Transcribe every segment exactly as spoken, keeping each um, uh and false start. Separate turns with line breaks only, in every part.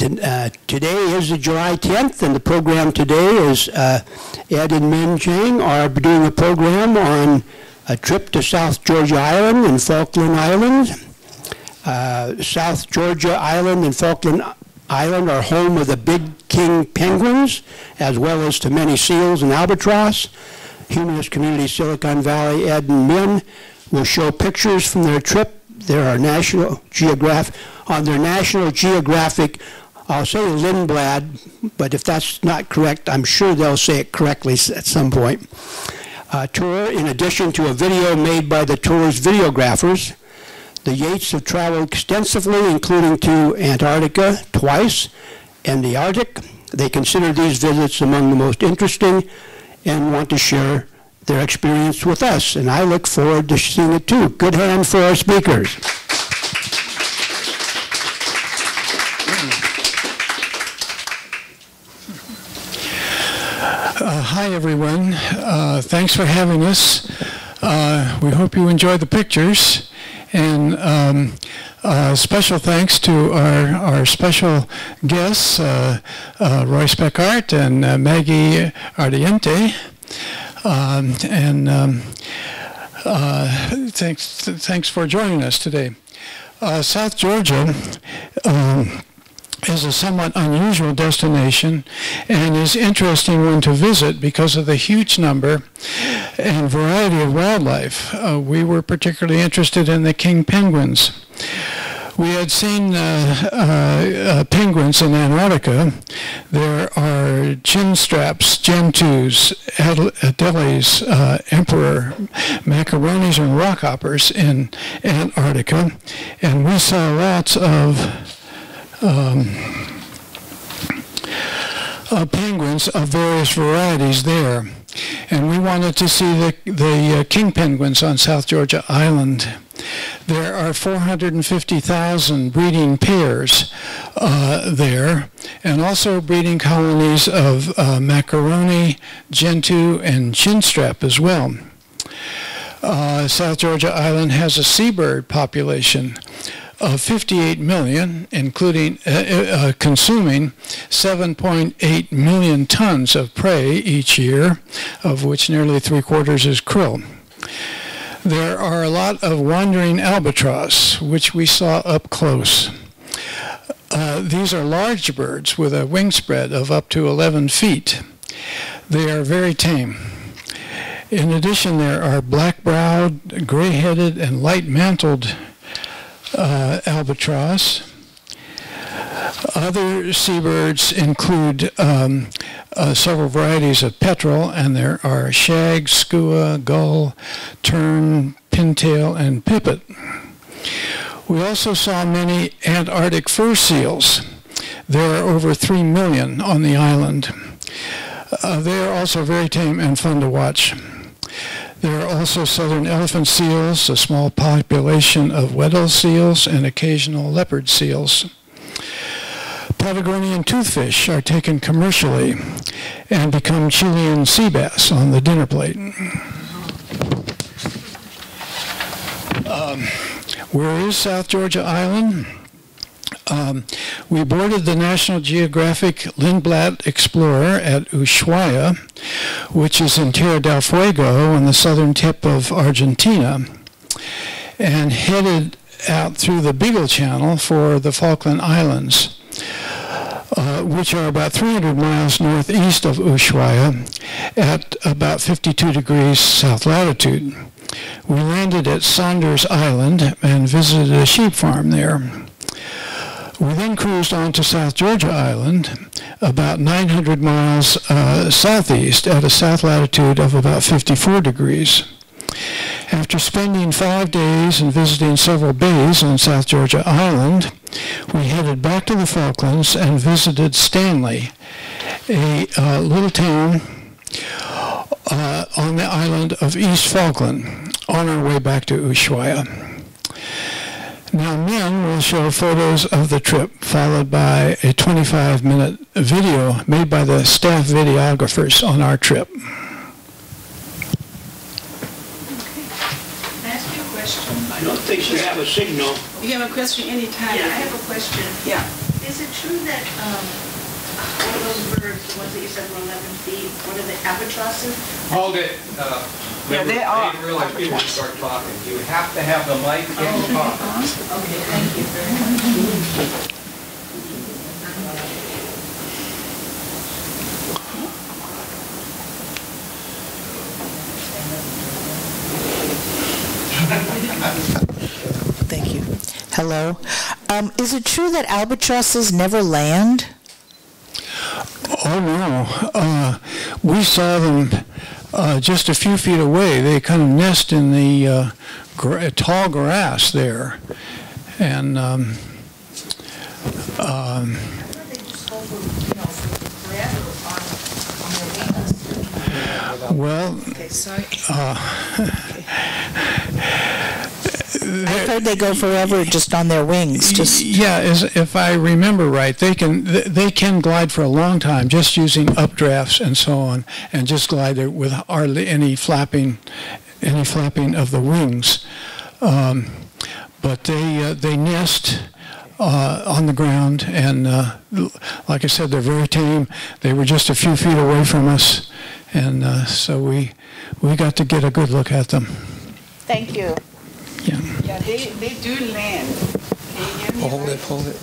And uh, today is the July tenth, and the program today is uh, Ed and Min are doing a program on a trip to South Georgia Island and Falkland Islands. Uh, South Georgia Island and Falkland Island are home of the big king penguins, as well as to many seals and albatross. Humanist Community Silicon Valley, Ed and Min will show pictures from their trip. There are National Geographic, on their National Geographic, I'll say Lindblad, but if that's not correct, I'm sure they'll say it correctly at some point. Uh, tour, in addition to a video made by the tour's videographers. The Yates have traveled extensively, including to Antarctica twice and the Arctic. They consider these visits among the most interesting and want to share their experience with us, and I look forward to seeing it too. Good hand for our speakers.
Uh, hi, everyone. Uh, thanks for having us. Uh, we hope you enjoy the pictures. And um, uh, special thanks to our, our special guests, uh, uh, Roy Speckart and uh, Maggie Ardiente. Um, and um, uh, thanks, thanks for joining us today. Uh, South Georgia um, is a somewhat unusual destination and is interesting one to visit because of the huge number and variety of wildlife. Uh, we were particularly interested in the king penguins. We had seen uh, uh, uh, penguins in Antarctica. There are chin straps, gentoos, adeles, uh, emperor, macaronis, and rockhoppers in Antarctica. And we saw lots of Um, uh, penguins of various varieties there, and we wanted to see the, the uh, king penguins on South Georgia Island. There are four hundred fifty thousand breeding pairs uh, there, and also breeding colonies of uh, macaroni, gentoo, and chinstrap as well. Uh, South Georgia Island has a seabird population of fifty-eight million, including uh, uh, consuming seven point eight million tons of prey each year, of which nearly three quarters is krill. There are a lot of wandering albatross, which we saw up close. Uh, these are large birds with a wingspread of up to eleven feet. They are very tame. In addition, there are black-browed, gray-headed, and light-mantled Uh, albatross. Other seabirds include um, uh, several varieties of petrel, and there are shag, skua, gull, tern, pintail, and pipit. We also saw many Antarctic fur seals. There are over three million on the island. Uh, they are also very tame and fun to watch. There are also southern elephant seals, a small population of Weddell seals, and occasional leopard seals. Patagonian toothfish are taken commercially and become Chilean sea bass on the dinner plate. Um, where is South Georgia Island? Um, we boarded the National Geographic Lindblad Explorer at Ushuaia, which is in Tierra del Fuego on the southern tip of Argentina, and headed out through the Beagle Channel for the Falkland Islands, uh, which are about three hundred miles northeast of Ushuaia at about fifty-two degrees south latitude. We landed at Saunders Island and visited a sheep farm there. We then cruised on to South Georgia Island, about nine hundred miles uh, southeast at a south latitude of about fifty-four degrees. After spending five days and visiting several bays on South Georgia Island, we headed back to the Falklands and visited Stanley, a uh, little town uh, on the island of East Falkland, on our way back to Ushuaia. Now, Min will show photos of the trip, followed by a twenty-five minute video made by the staff videographers on our trip.
Okay. Can I ask you a question?
I don't think you have a signal.
You have a question anytime.
Yeah, I have a question.
Yeah. is it true that um, one of those birds, the ones that you said were eleven feet, what are the albatrosses?
Hold it. Uh,
Yeah, they are.
I didn't realize people would start talking. You have to have the mic and talk.
Okay, thank you very much.
Thank you. Hello. Um, is it true that albatrosses never land?
Oh, no. Uh, we saw them uh, just a few feet away. They kind of nest in the uh, gra tall grass there. And um, um, well, uh,
I've heard they go forever just on their wings. Just
yeah, as if I remember right, they can they can glide for a long time just using updrafts and so on, and just glide there with hardly any flapping, any flapping of the wings. Um, but they uh, they nest uh, on the ground, and uh, like I said, they're very tame. They were just a few feet away from us, and uh, so we we got to get a good look at them.
thank you.
Yeah.
Yeah, they, they do land. Can you hear me?
Hold it, hold it.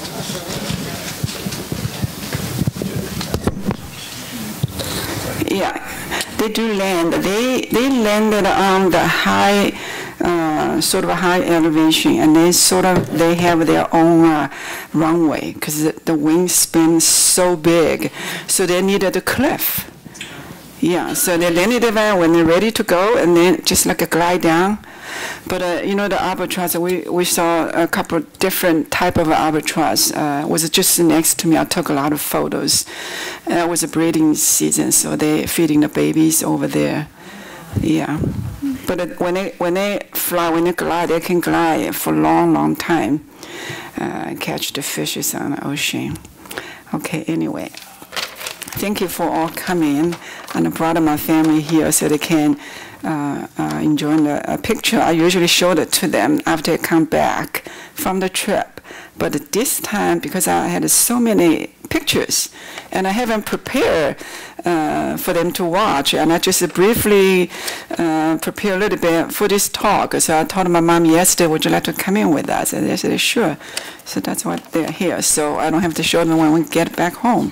Yeah, they do land. They they landed on the high, uh, sort of a high elevation, and they sort of they have their own uh, runway because the, the wingspan so big, so they needed a cliff. Yeah, so they landed there when they're ready to go, and then just like a glide down. But uh, you know, the albatross, we, we saw a couple different type of albatross. Uh, was just next to me. I took a lot of photos. Uh, it was a breeding season, so they feeding the babies over there. Yeah, but uh, when they when they fly, when they glide, they can glide for a long, long time. Uh, catch the fishes on the ocean. Okay, anyway. Thank you for all coming, and I brought my family here so they can uh, uh, enjoy the uh, picture. I usually show it to them after they come back from the trip. But this time, because I had so many pictures, and I haven't prepared uh, for them to watch, and I just briefly uh, prepare a little bit for this talk. So I told my mom yesterday, would you like to come in with us? And they said, sure. So that's why they're here. So I don't have to show them when we get back home.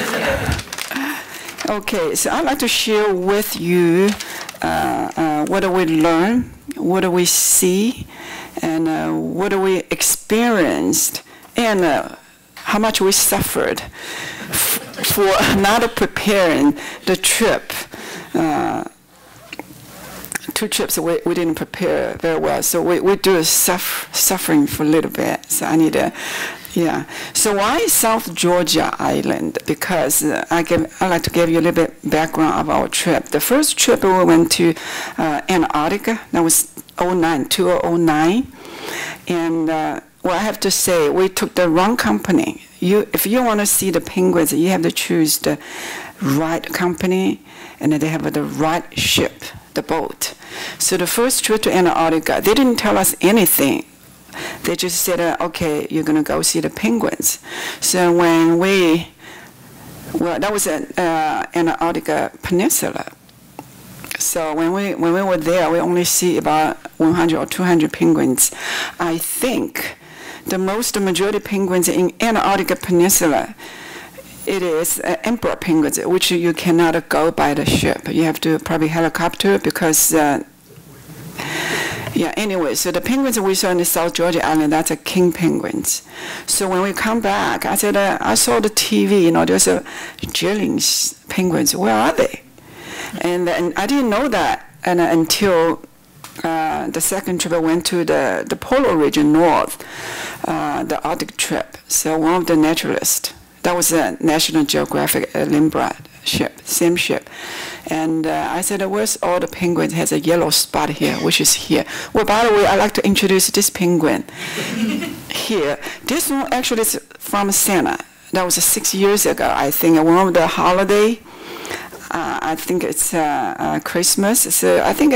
Okay, so I'd like to share with you uh, uh, what do we learn, what do we see, and uh, what do we experienced, and uh, how much we suffered f for not preparing the trip. Uh, two trips we, we didn't prepare very well, so we, we do suffer, suffering for a little bit. So I need to, yeah. So why South Georgia Island? Because uh, I give, I like to give you a little bit background of our trip. The first trip we went to uh, Antarctica. That was oh nine, two thousand nine, and uh, well, I have to say we took the wrong company. You, if you want to see the penguins, you have to choose the right company, and they have the right ship, the boat. So the first trip to Antarctica, they didn't tell us anything. They just said, uh, okay, you're going to go see the penguins. So when we, well, that was at uh, Antarctica Peninsula. So when we, when we were there, we only see about one hundred or two hundred penguins. I think the most, the majority penguins in Antarctica Peninsula, it is uh, emperor penguins, which you cannot go by the ship. You have to probably helicopter because, uh, yeah, anyway, so the penguins we saw in the South Georgia Island, that's a king penguins. So when we come back, I said, uh, I saw the T V, you know, there's a Jillings penguins, where are they? And, and I didn't know that and, uh, until uh, the second trip I went to the, the polar region north, uh, the Arctic trip. So one of the naturalists, that was a National Geographic Lindblad ship, same ship. And uh, I said, where's all the penguins? It has a yellow spot here, which is here. Well, by the way, I'd like to introduce this penguin here. This one actually is from Santa. That was uh, six years ago, I think, one of the holiday. Uh, I think it's uh, uh, Christmas. So I think uh,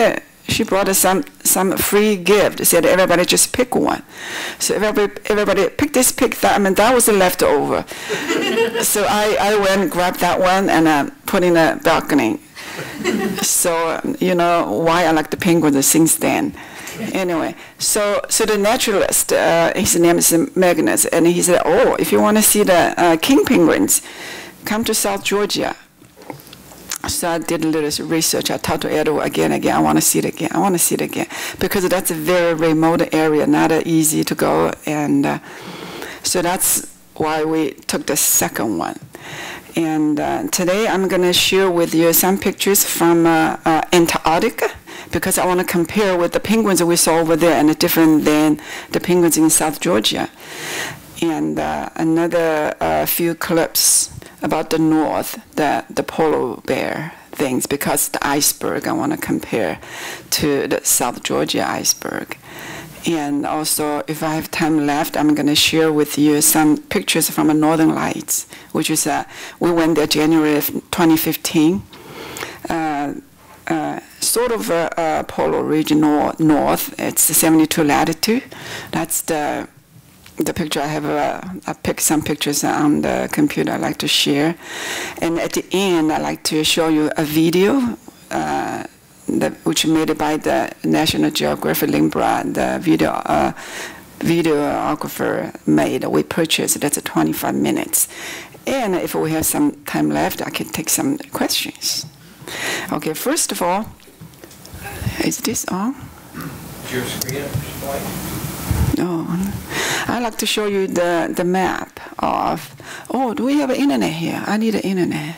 she brought us some some free gift. Said everybody just pick one. So everybody everybody pick this, pick that. I mean that was the leftover. So I I went and grabbed that one and uh, put in a balcony. So you know why I like the penguins since then. Anyway, so so the naturalist, uh, his name is Magnus, and he said, oh, if you want to see the uh, king penguins, come to South Georgia. So I did a little research. I talked to Edward again and again. I want to see it again. I want to see it again. Because that's a very remote area, not uh, easy to go. And uh, so that's why we took the second one. And uh, today I'm going to share with you some pictures from uh, uh, Antarctica, because I want to compare with the penguins that we saw over there and different than the penguins in South Georgia. And uh, another uh, few clips about the north, the, the polar bear things, because the iceberg I want to compare to the South Georgia iceberg. And also, if I have time left, I'm going to share with you some pictures from the Northern Lights, which is, uh, we went there January of twenty fifteen. Uh, uh, sort of a, a polar region nor north, it's seventy-two latitude. That's the the picture I have. Uh, I picked some pictures on the computer I like to share. And at the end, I like to show you a video uh, that, which made by the National Geographic Lindblad, the video uh, videographer made. We purchased. That's twenty-five minutes. And if we have some time left, I can take some questions. Okay, first of all, is this on?
Is your screen white?
No. I'd like to show you the, the map of, oh, do we have an internet here? I need an internet.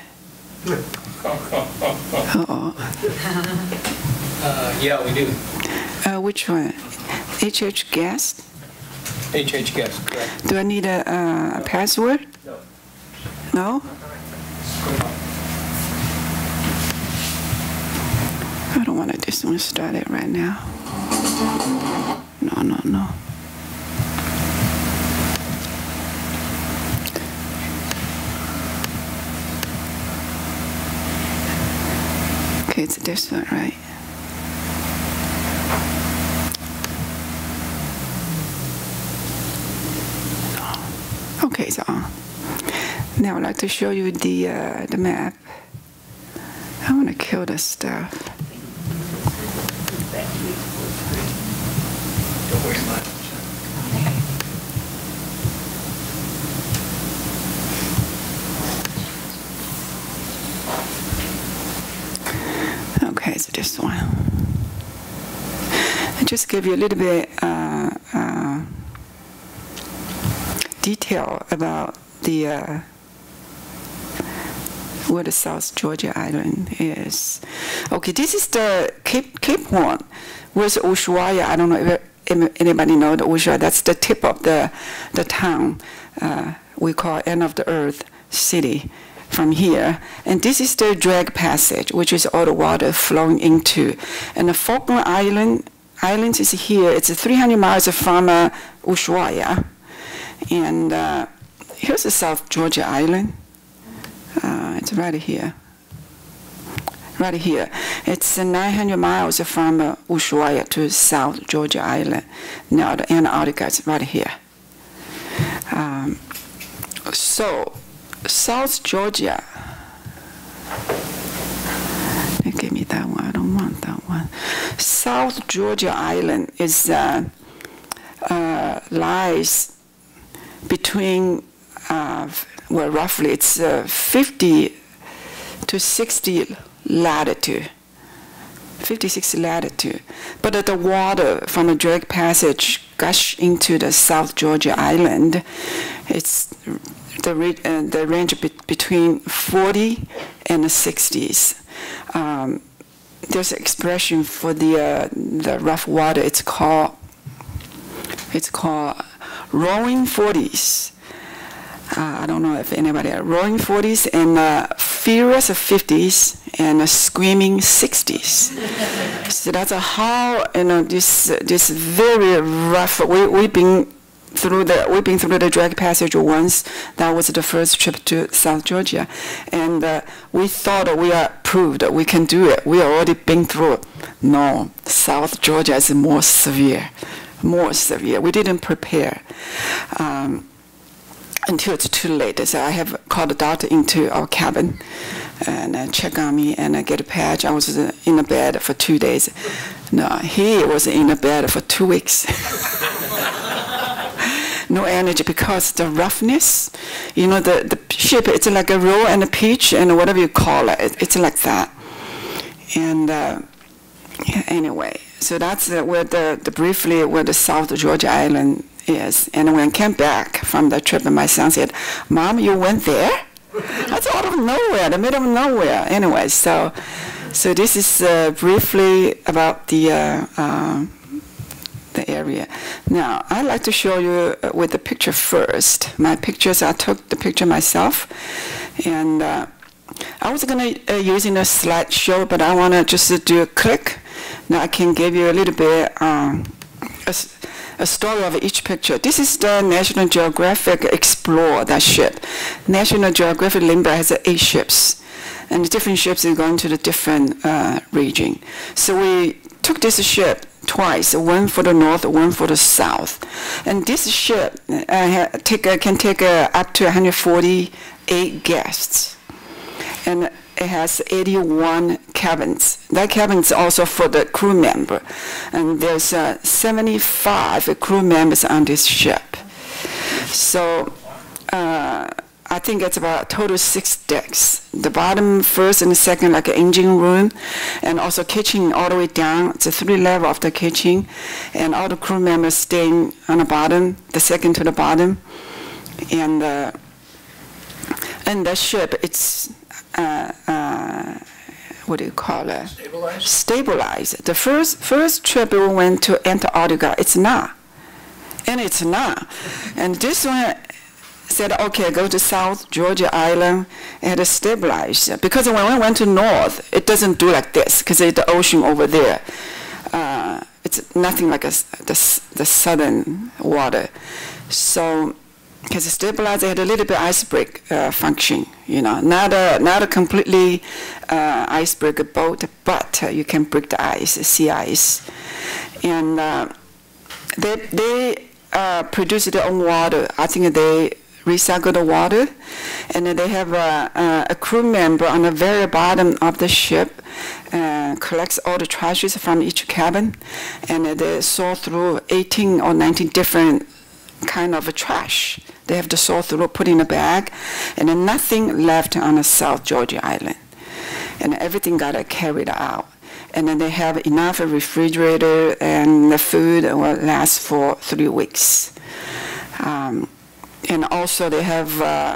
Uh-oh.
Uh, yeah, we do.
Uh, which one? H H guest?
H H guest, correct.
Do I need a, uh, a password?
No.
No? I don't want to this one started right now. No, no, no. Okay, it's this one, right? No. Okay, it's on. Now I'd like to show you the uh, the map. I want to kill this stuff.
Don't worry about it.
Okay, so this one. I just give you a little bit uh, uh, detail about the uh, where the South Georgia Island is. Okay, this is the Cape Cape Horn. Where's Ushuaia? I don't know if anybody know the Ushuaia. That's the tip of the the town. Uh, we call end of the earth city from here. And this is the drag passage, which is all the water flowing into. And the Falkland Island Islands is here. It's three hundred miles from uh, Ushuaia. And uh, here's the South Georgia Island. Uh, it's right here. Right here. It's uh, nine hundred miles from uh, Ushuaia to South Georgia Island. Now the Antarctica is right here. Um, so, South Georgia. They gave me that one. I don't want that one. South Georgia Island is uh, uh, lies between. Uh, well, roughly it's uh, fifty to sixty latitude, fifty, sixty latitude. But uh, the water from the drag passage gush into the South Georgia Island. It's the, uh, the range be between forty and the sixties. Um, there's an expression for the uh, the rough water. It's called it's called roaring forties. Uh, I don't know if anybody are roaring forties and uh, furious fifties and uh, screaming sixties. So that's a how you know this uh, this very rough. We we've been through the, we've been through the drag passage once. That was the first trip to South Georgia. And uh, we thought we are proved we can do it. We already been through it. No, South Georgia is more severe, more severe. We didn't prepare um, until it's too late. So I have called the doctor into our cabin and uh, check on me and uh, get a patch. I was uh, in a bed for two days. No, he was in a bed for two weeks. No energy because the roughness, you know, the, the ship, it's like a roll and a pitch and whatever you call it, it it's like that. And uh, yeah, anyway, so that's uh, where the, the briefly where the South Georgia Island is. And when I came back from the trip, my son said, "Mom, you went there?" That's out of nowhere, the middle of nowhere. Anyway, so so this is uh, briefly about the uh, uh, the area. Now, I'd like to show you uh, with the picture first. My pictures, I took the picture myself, and uh, I was gonna uh, using a slideshow, but I wanna just uh, do a click. Now I can give you a little bit um, a, a story of each picture. This is the National Geographic Explorer, that ship. National Geographic Lindblad has uh, eight ships, and the different ships are going to the different uh, region. So we took this ship twice, one for the north, one for the south. And this ship uh, take, uh, can take uh, up to one hundred forty-eight guests. And it has eighty-one cabins. That cabin is also for the crew member. And there's uh, seventy-five crew members on this ship. So uh, I think it's about total six decks. The bottom first and the second like an engine room, and also kitchen all the way down. It's a three level of the kitchen, and all the crew members staying on the bottom, the second to the bottom. And uh, and the ship, it's uh, uh, what do you call it?
Stabilized.
Stabilized. The first first trip we went to Antarctica. It's not, and it's not, and this one said, okay, go to South Georgia Island and stabilize. Because when we went to North, it doesn't do like this, because it's the ocean over there. Uh, it's nothing like a, the, the southern water. So, because stabilize, it had a little bit icebreak uh, function, you know, not a, not a completely uh, icebreaker boat, but uh, you can break the ice, sea ice. And uh, they, they uh, produce their own water. I think they recycle the water, and then they have a, a, a crew member on the very bottom of the ship, uh, collects all the trashes from each cabin, and uh, they sort through eighteen or nineteen different kind of a trash. They have to sort through, put in a bag, and then nothing left on the South Georgia Island, and everything got uh, carried out. And then they have enough refrigerator, and the food will last for three weeks. Um, And also they have, uh,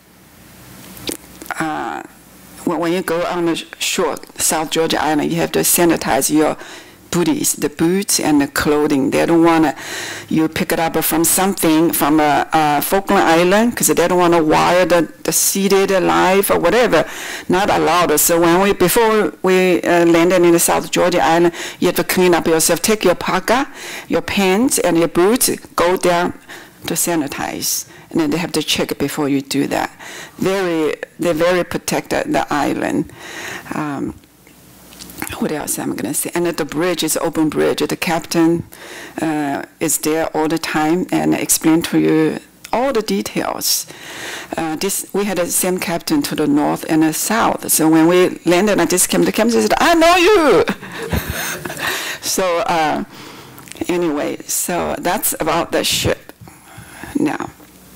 uh, when you go on the shore, South Georgia Island, you have to sanitize your booties, the boots and the clothing. They don't want to, you pick it up from something from a, a Falkland Island, because they don't want to wire the, the seated life or whatever. Not allowed. So when we, before we uh, landed in the South Georgia Island, you have to clean up yourself. Take your parka, your pants, and your boots, go down to sanitize. And then they have to check it before you do that. Very, they're very protected, the island. Um, what else am I going to say? And the bridge is open bridge. The captain uh, is there all the time and explain to you all the details. Uh, this, we had the same captain to the north and the south. So when we landed on this camp, the captain said, "I know you." So uh, anyway, so that's about the ship. Now,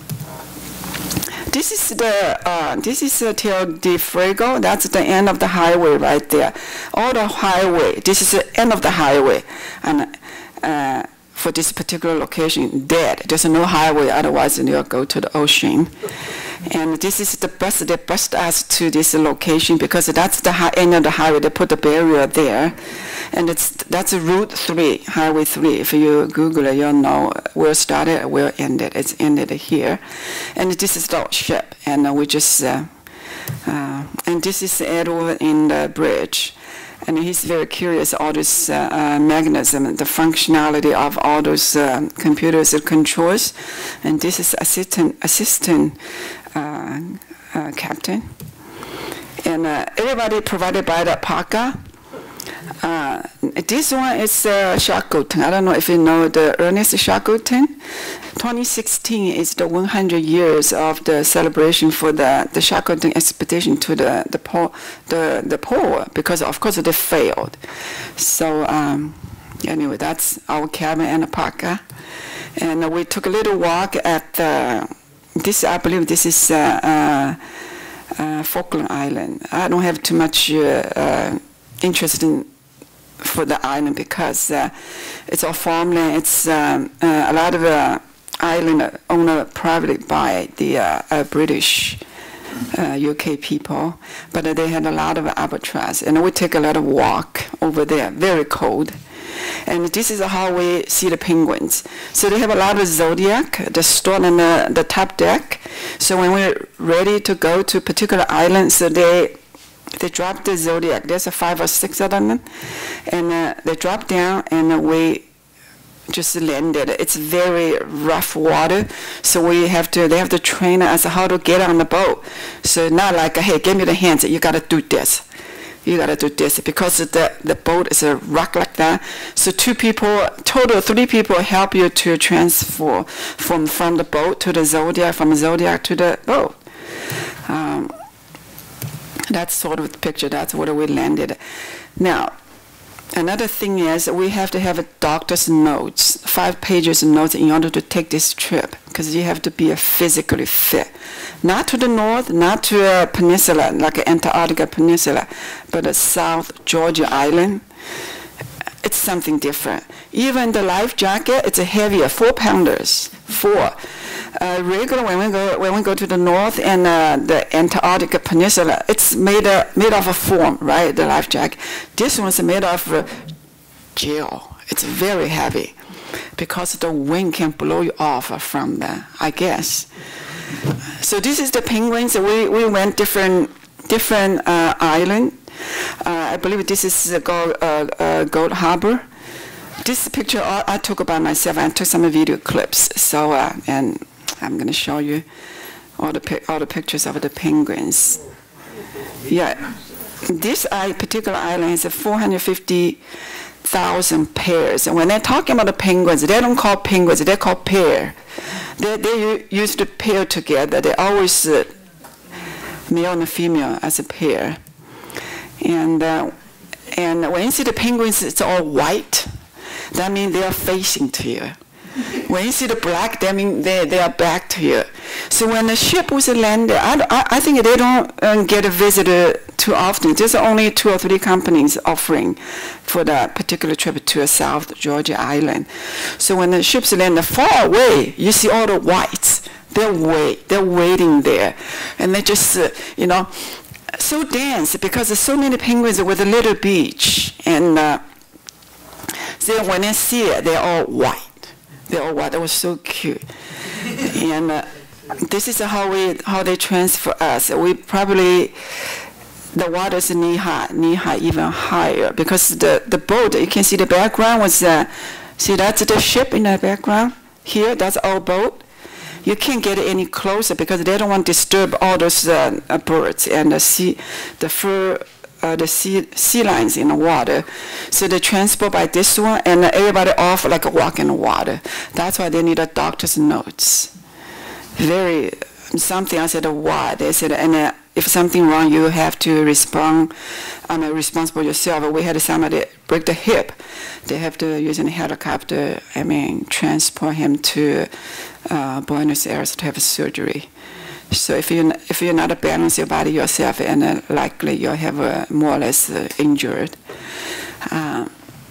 this is the uh, this is uh, Tierra del Fuego. That's the end of the highway right there. All the highway. This is the end of the highway, and uh, for this particular location, dead. There's no highway. Otherwise, you'll go to the ocean. And this is the bus. They bused us to this location because that's the high end of the highway. They put the barrier there, and it's that's Route Three, Highway Three. If you Google it, you'll know where it started, where it ended. It's ended here, and this is the ship, and uh, we just uh, uh, and this is Edward in the bridge, And he's very curious all this uh, uh, mechanism, the functionality of all those uh, computers and controls. And this is assistant assistant uh, uh, captain. And uh, everybody provided by the parka. Uh, this one is uh, Shackleton. I don't know if you know the Ernest Shackleton. twenty sixteen is the one hundred years of the celebration for the, the Shackleton expedition to the the pole, the the pole, because of course they failed. So um, anyway, that's our cabin and the parka. And uh, we took a little walk at the, this, I believe this is uh, uh, uh, Falkland Island. I don't have too much uh, uh, interest in for the island because uh, it's all farmland. It's um, uh, a lot of uh, island owned privately by the uh, uh, British uh, U K people, but uh, they had a lot of albatross, and we take a lot of walk over there. Very cold, and this is how we see the penguins. So they have a lot of zodiac, the stored on the, the top deck. So when we're ready to go to a particular island, so they They drop the zodiac. There's a five or six of them, and uh, they drop down, and uh, we just landed. It's very rough water, so we have to. They have to train us how to get on the boat. So not like, hey, give me the hands. You got to do this. You got to do this because the the boat is a rock like that. So two people, total three people, help you to transfer from from the boat to the zodiac, from the zodiac to the boat. Um, That's sort of the picture. That's where we landed. Now, another thing is we have to have a doctor's notes, five pages of notes in order to take this trip, because you have to be physically fit. Not to the north, not to a peninsula, like Antarctica Peninsula, but a South Georgia Island. It's something different. Even the life jacket, it's a heavier, four pounders, four. Uh, regular when we go when we go to the north and uh, the Antarctica Peninsula, it's made uh, made of a foam, right? The life jacket. This one's made of uh, gel. It's very heavy because the wind can blow you off from that, I guess. So this is the penguins. We we went different different uh, island. Uh, I believe this is uh, Gold, uh, uh, Gold Harbor. This picture I, I took by myself. I took some video clips. So uh, and I'm going to show you all the all the pictures of the penguins. Yeah, this uh, particular island is four hundred fifty thousand pairs. And when they're talking about the penguins, they don't call penguins. They call pair. They they used to pair together. They always uh, male and female as a pair. And uh, and when you see the penguins, it's all white. That means they are facing to you. When you see the black, that means they, they are back to you. So when the ship was landed, I, I, I think they don't um, get a visitor too often. There's only two or three companies offering for that particular trip to a South Georgia Island. So when the ships land far away, you see all the whites. They're wait, they're waiting there, and they just uh, you know, so dense because there's so many penguins with a little beach, and uh, so when they see it, they're all white. They're all white. That was so cute. And uh, this is how we how they transfer us. We probably the water's knee high, knee high, even higher because the the boat. You can see the background was uh, see that's the ship in the background. Here, that's our boat. You can't get any closer because they don't want to disturb all those uh, uh, birds and the sea, the fur. Uh, the sea, sea lines in the water. So they transport by this one, and uh, everybody off like a walk in the water. That's why they need a doctor's notes. Very, something I said, why? They said, and uh, if something wrong, you have to respond, I'm uh, responsible yourself. We had somebody break the hip. They have to use a helicopter, I mean, transport him to uh, Buenos Aires to have a surgery. So if you if you're not balance your body yourself, and uh, likely you'll have uh, more or less uh, injured. Uh,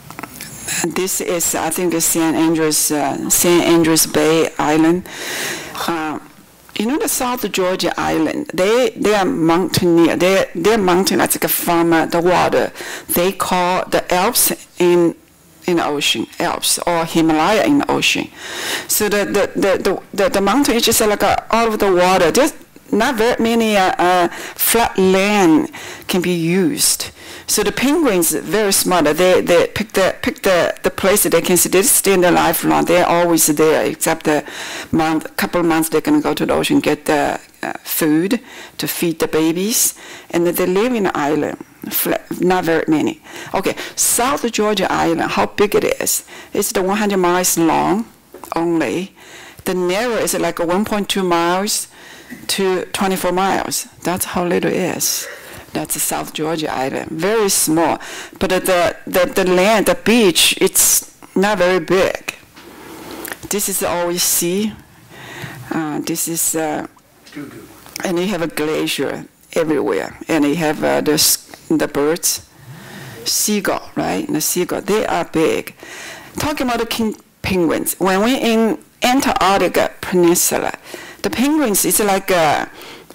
this is I think the Saint Andrews uh, Saint Andrews Bay Island. Uh, you know the South Georgia Island. They they are mountaineer. They they're mountain like from uh, the water. They call the Alps in. in the ocean, Alps, or Himalaya in the ocean. So the the, the, the, the, the mountain is just like a, all of the water. There's not very many uh, uh, flat land can be used. So the penguins are very smart. They they pick the pick the, the place that they can see. They stay in their lifelong. They're always there, except the month, couple of months they can go to the ocean, get the uh, food to feed the babies, and they live in the island. Flat, not very many. Okay, South Georgia Island, how big it is? It's the one hundred miles long only. The narrow is like one point two miles to twenty-four miles. That's how little it is. That's the South Georgia Island, very small. But the, the, the land, the beach, it's not very big. This is all we see. Uh, this is, uh, and you have a glacier everywhere. And you have uh, the, the birds, seagull, right? And the seagull, they are big. Talking about the king penguins, when we're in Antarctica Peninsula, the penguins is like a,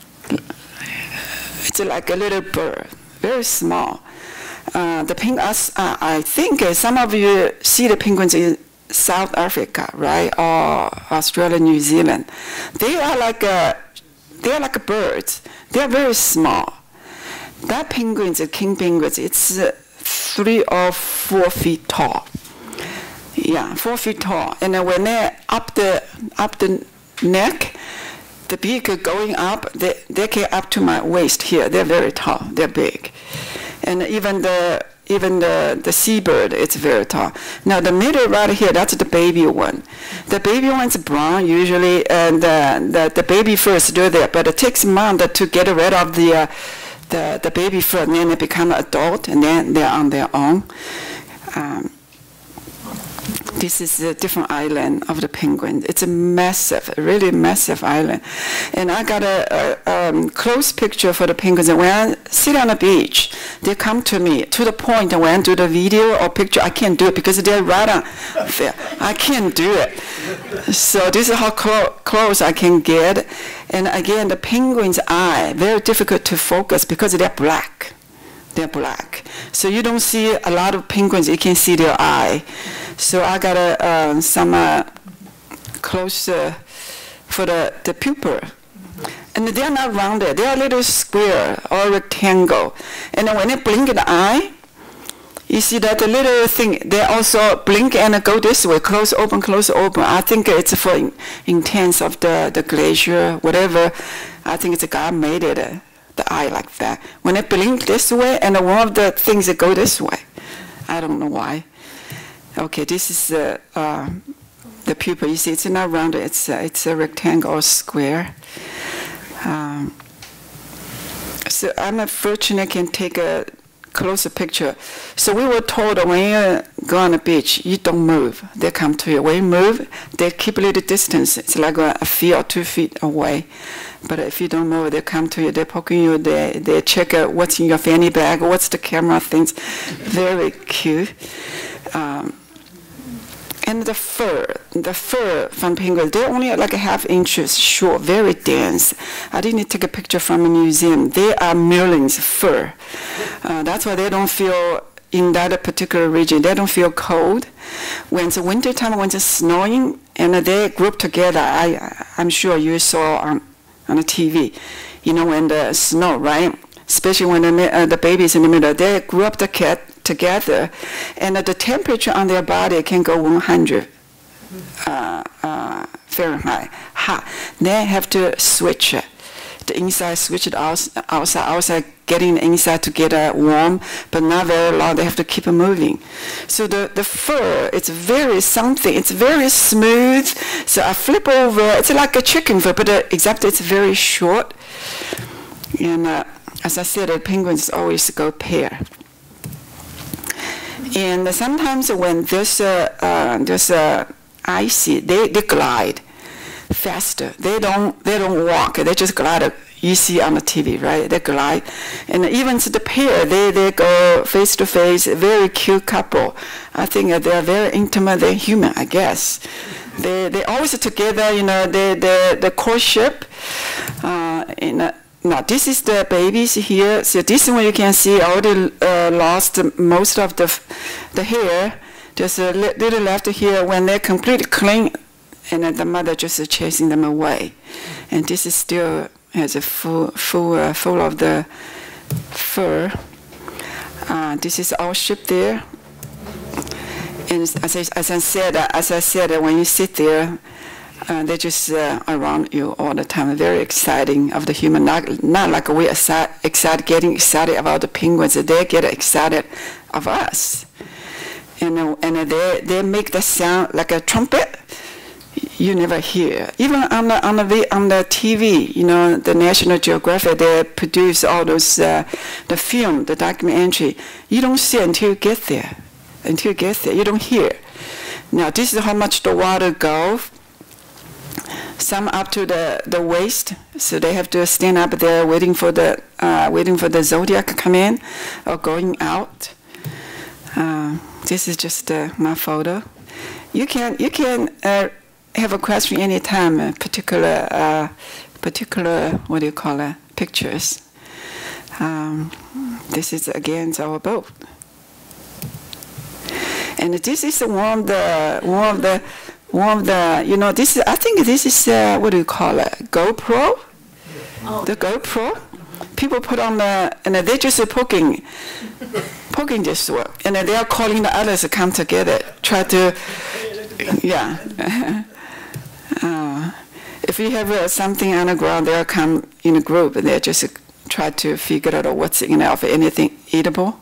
it's like a little bird, very small. Uh, the penguins, uh, I think uh, some of you see the penguins in South Africa, right, or Australia, New Zealand. They are like a, they are like a birds. They are very small. That penguins, the king penguins, it's uh, three or four feet tall. Yeah, four feet tall. And then when they're up the up the neck, the beak going up, they, they get up to my waist here. They're very tall. They're big. And even the even the, the seabird, it's very tall. Now the middle right here, that's the baby one. The baby one's brown usually, and uh, the, the baby first do there, but it takes a month to get rid of the, uh, the, the baby first, and then they become adult, and then they're on their own. Um, This is a different island of the penguin. It's a massive, really massive island. And I got a, a um, close picture for the penguins. And when I sit on the beach, they come to me to the point that when I do the video or picture, I can't do it because they're right on there. I can't do it. So this is how clo close I can get. And again, the penguin's eye, very difficult to focus because they're black. They're black. So you don't see a lot of penguins, you can see their eye. So I got a, uh, some uh, close uh, for the, the pupil. And they're not rounded, they're a little square or rectangle. And then when they blink an eye, you see that the little thing, they also blink and go this way, close, open, close, open. I think it's for in, intense of the, the glacier, whatever. I think it's God made it. Uh, the eye like that. When it blink this way, and one of the things that go this way. I don't know why. Okay, this is the uh, uh, the pupil. You see, it's not rounded. It's uh, it's a rectangle or square. Um, so I'm fortunate I can take a closer picture. So we were told that when you go on the beach, you don't move. They come to you. When you move, they keep a little distance. It's like a, a feet or two feet away. But if you don't move, they come to you. They're poking you. They they check out what's in your fanny bag, what's the camera things. Very cute. Um, and the fur, the fur from penguins, they're only like a half inches short, very dense. I didn't take a picture from a museum. They are millions of fur. Uh, that's why they don't feel, in that particular region, they don't feel cold. When it's winter time, when it's snowing, and they group together, I, I'm sure you saw on, on the T V, you know, when the snow, right? Especially when the, uh, the baby's in the middle, they group the cat together, and uh, the temperature on their body can go one hundred uh, uh, Fahrenheit hot. They have to switch it. The inside switch it out, outside, outside getting the inside to get uh, warm, but not very long. They have to keep it moving. So the, the fur, it's very something. It's very smooth. So I flip over. It's like a chicken fur, but uh, except it's very short. And uh, as I said, the penguins always go pair. And sometimes when there's a, uh, there's a icy, they, they glide faster. They don't they don't walk. They just glide. You see on the T V, right? They glide, and even the pair, they they go face to face. Very cute couple. I think they are very intimate. They're human, I guess. They they always together. You know, they the the courtship. Uh, in a, Now, this is the babies here. So this one you can see already uh, lost most of the the hair. Just a li little left here when they're completely clean, and then the mother just chasing them away. And this is still has a full, full, uh, full of the fur. Uh, this is our ship there. And as I, as I said, as I said, when you sit there, uh, they're just uh, around you all the time. Very exciting of the human. Not, not like we are excited, getting excited about the penguins. They get excited of us. And uh, and they they make the sound like a trumpet. You never hear. Even on the on the on the T V, you know, the National Geographic, they produce all those uh, the film, the documentary. You don't see it until you get there. Until you get there, you don't hear. Now this is how much the water goes. Some up to the, the waist, so they have to stand up there waiting for the uh, waiting for the Zodiac to come in or going out. Uh, this is just uh, my photo. You can you can uh, have a question anytime. Uh, particular uh, particular what do you call it? Pictures. Um, this is again our boat. And this is one of the one of the one of the you know this is I think this is uh, what do you call it, GoPro? Oh. The GoPro. People put on the and they're just poking, poking this work, and they are calling the others to come together, try to, yeah. uh, if you have uh, something on the ground, they'll come in a group and they just uh, try to figure out what's in there, if anything eatable.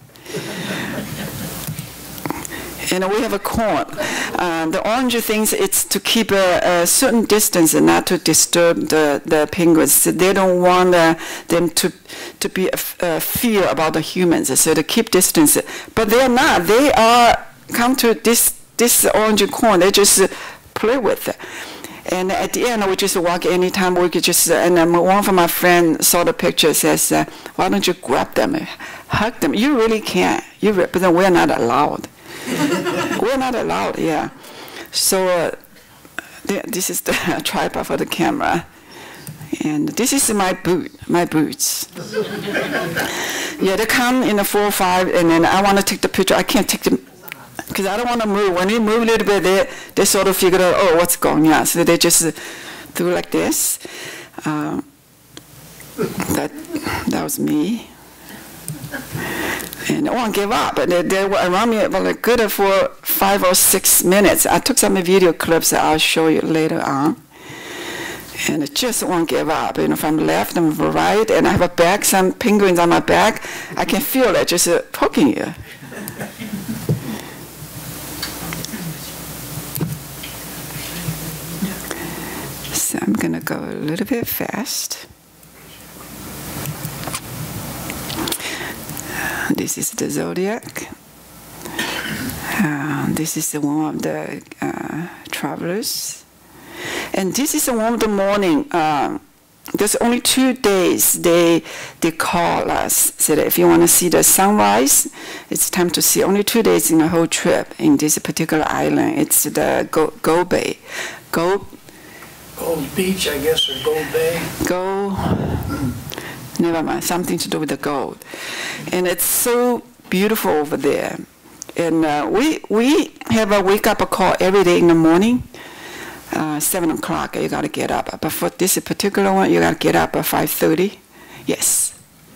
And we have a corn. Uh, the orange things, it's to keep a, a certain distance and not to disturb the, the penguins. So they don't want uh, them to to be a, a fear about the humans, so to keep distance. But they're not. They are come to this this orange corn. They just uh, play with it. And at the end, we just walk anytime we could just. Uh, and um, one of my friends saw the picture. Says, uh, "Why don't you grab them, hug them? You really can't. You, re but then we're not allowed." We're not allowed, yeah. So uh, th this is the tripod for the camera, and this is my boot, my boots. Yeah, they come in a four or five, and then I want to take the picture. I can't take them because I don't want to move. When you move a little bit, they they sort of figure out, oh, what's going on. So they just uh, do like this. Uh, that that was me. And I won't give up. And they, they were around me like good for five or six minutes. I took some video clips that I'll show you later on. And it just won't give up. You know, from left and right, and I have a back, some penguins on my back. I can feel it just uh, poking you. So I'm gonna go a little bit fast. This is the Zodiac. Uh, this is the one of the uh, travelers. And this is the one of the morning. Uh, there's only two days they, they call us. So that if you want to see the sunrise, it's time to see. Only two days in the whole trip in this particular island. It's the Go, Go Bay. Go,
Gold Beach, I guess, or Gold Bay.
Go. Never mind, something to do with the gold. And it's so beautiful over there. And uh, we we have a wake up call every day in the morning, uh, seven o'clock. You got to get up. But for this particular one, you got to get up at five thirty. Yes.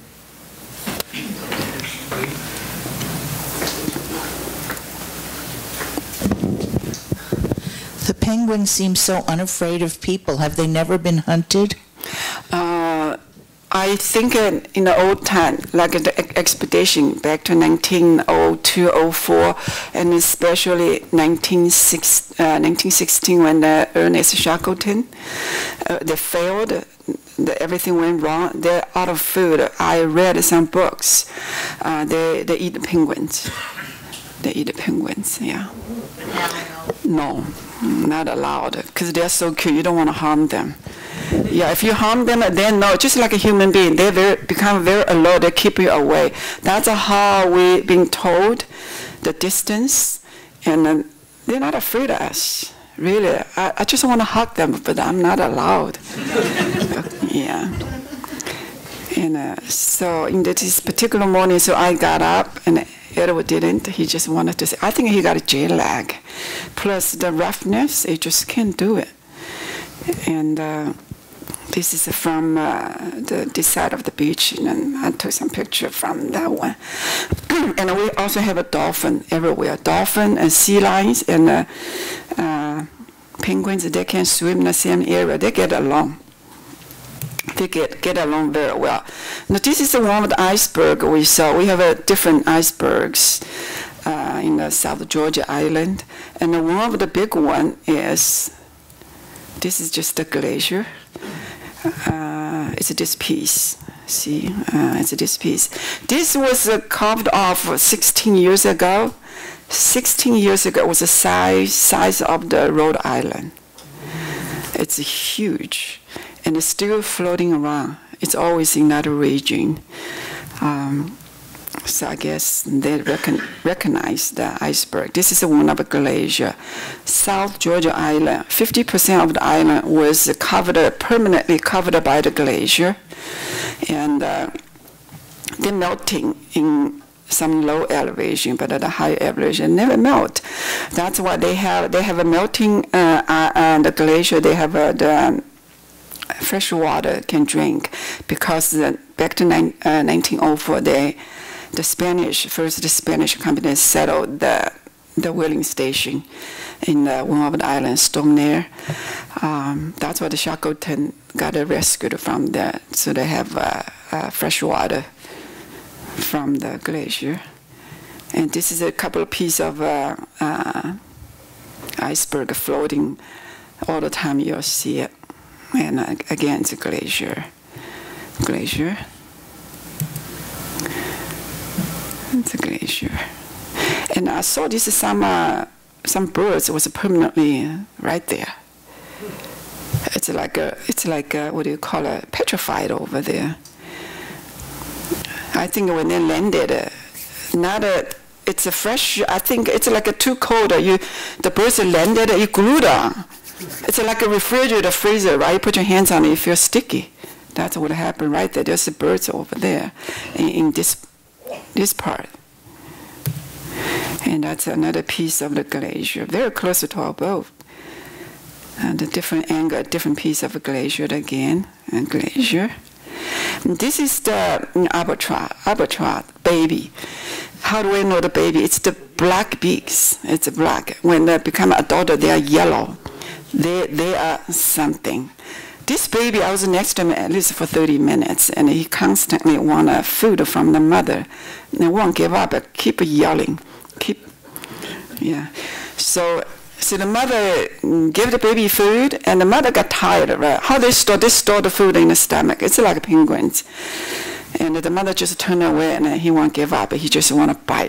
The penguins seem so unafraid of people. Have they never been hunted?
Uh, I think uh, in the old time, like the expedition back to nineteen oh two oh four, and especially nineteen sixteen when the Ernest Shackleton, uh, they failed, the, everything went wrong, they're out of food. I read some books. Uh, they, they eat the penguins. They eat the penguins, yeah. No, not allowed, because they're so cute, you don't want to harm them. Yeah, if you harm them, then no, just like a human being, they very, become very alert, they keep you away. That's how we've been told, the distance, and uh, they're not afraid of us, really. I, I just want to hug them, but I'm not allowed. Yeah. And uh, so in this particular morning, so I got up, and Edward didn't. He just wanted to say, I think he got a jet lag. Plus the roughness, he just can't do it. And uh, This is from uh, the this side of the beach, and I took some picture from that one. And we also have a dolphin everywhere. Dolphin and sea lions and uh, uh, penguins, they can swim in the same area. They get along. They get, get along very well. Now this is one of the iceberg we saw. We have uh, different icebergs uh, in the South Georgia Island. And one of the big one is, this is just a glacier. Uh, it's this piece. See, uh, it's this piece. This was uh, carved off sixteen years ago. sixteen years ago, it was the size, size of the Rhode Island. It's huge, and it's still floating around. It's always in that region. Um, so I guess they recon recognize the iceberg. This is one of the glacier. South Georgia Island, fifty percent of the island was covered, permanently covered by the glacier. And uh, they're melting in some low elevation, but at a high elevation, never melt. That's why they have, they have a melting, uh, uh, uh, the glacier, they have uh, the fresh water can drink, because the, back to nine, uh, nineteen oh four, they, the Spanish, first the Spanish company settled the, the whaling station in uh, one of the islands, Stormnair. Um, that's why the Shackleton got rescued from there, so they have uh, uh, fresh water from the glacier. And this is a couple of pieces of uh, uh, iceberg floating all the time. You'll see it. And uh, again, it's a glacier. Glacier. It's a glacier. And I saw this is some uh, some birds was permanently right there. It's like a, it's like a, what do you call it, petrified over there. I think when they landed, uh, not a, it's a fresh, I think it's like a too cold. Uh, you, the birds landed, you glued on. It's like a refrigerator freezer, right? You put your hands on it, you feel sticky. That's what happened right there. There's the birds over there in, in this, this part. And that's another piece of the glacier, very close to our boat. And a different angle, a different piece of a glacier again, and glacier. And this is the albatross, albatross baby. How do we know the baby? It's the black beaks. It's black. When they become adult, they are yellow. They, they are something. This baby, I was next to him at least for thirty minutes, and he constantly wanted food from the mother. And he won't give up, but keep yelling. Keep, yeah. So, so the mother gave the baby food, and the mother got tired, right? How they store, they store the food in the stomach. It's like penguins. And the mother just turned away, and he won't give up. He just want to bite.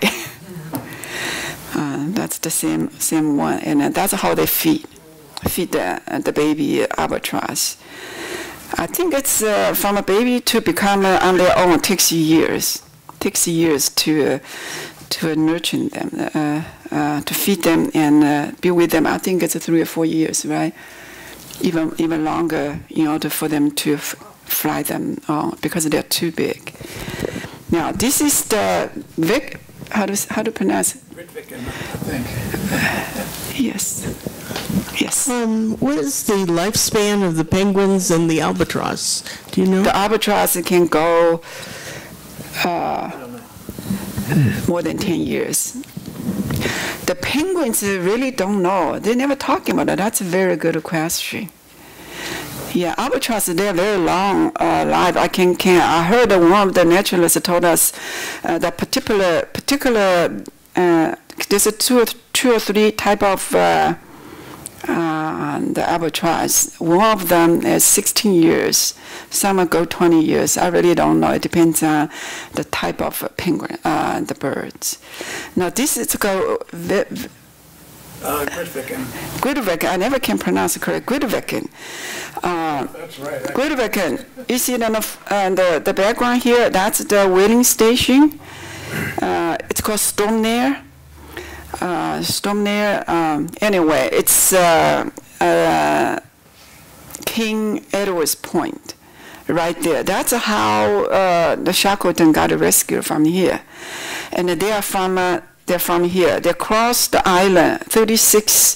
uh, that's the same same one, and that's how they feed. Feed the, uh, the baby albatross. I think it's uh, from a baby to become uh, on their own. It takes years. It takes years to uh, to nurture them, uh, uh, to feed them and uh, be with them. I think it's three or four years, right? Even even longer in order for them to f fly them on, because they're too big. Now this is the Vic. How does how to pronounce it?
Ritviken, I think.
Yes. Yes.
Um, what is the lifespan of the penguins and the albatross? Do you know?
The albatross can go uh, more than ten years. The penguins really don't know. They never talking about it. That's a very good question. Yeah, albatross, they're very long uh, life. I can, can I heard one of the naturalists told us uh, that particular particular uh, there's a two or two or three type of uh, uh, the albatross. One of them is sixteen years. Some go twenty years. I really don't know. It depends on the type of penguin, uh, the birds. Now this is go.
Uh, Gridviken.
Gridviken. I never can pronounce it correct. Gridviken. Uh,
That's right.
Gridviken. You see the, uh, the the background here? That's the whaling station. Uh, it's called Stormnair. Uh, Stormnair. Um, anyway, it's uh, uh, King Edward's Point, right there. That's how uh, the Shackleton got rescued from here, and they are from. Uh, They're from here. They crossed the island, thirty-six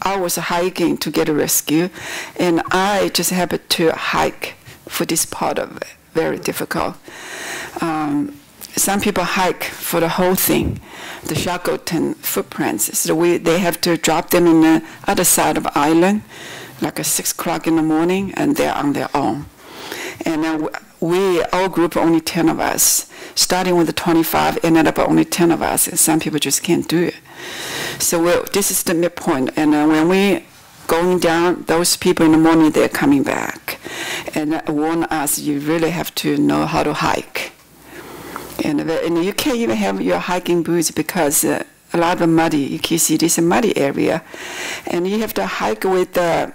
I was hiking to get a rescue, and I just happened to hike for this part of it. Very difficult. Um, some people hike for the whole thing, the Shackleton footprints. So we, they have to drop them in the other side of the island, like at six o'clock in the morning, and they're on their own. And then we, our group, only ten of us, starting with the twenty-five, ended up only ten of us, and some people just can't do it. So we're, this is the midpoint, and uh, when we going down, those people in the morning, they're coming back. And uh, warn us, you really have to know how to hike. And, uh, and you can't even have your hiking boots because uh, a lot of muddy, you can see this is a muddy area. And you have to hike with the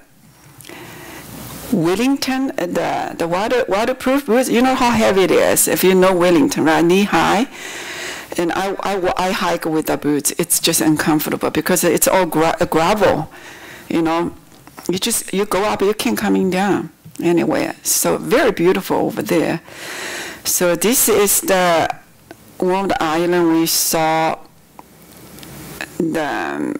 Wellington, uh, the, the water, waterproof boots. You know how heavy it is if you know Wellington, right? Knee high. And I, I, I hike with the boots. It's just uncomfortable because it's all gra gravel. You know, you just, you go up, you can't coming down anywhere. So very beautiful over there. So this is the one of the island we saw. The, um,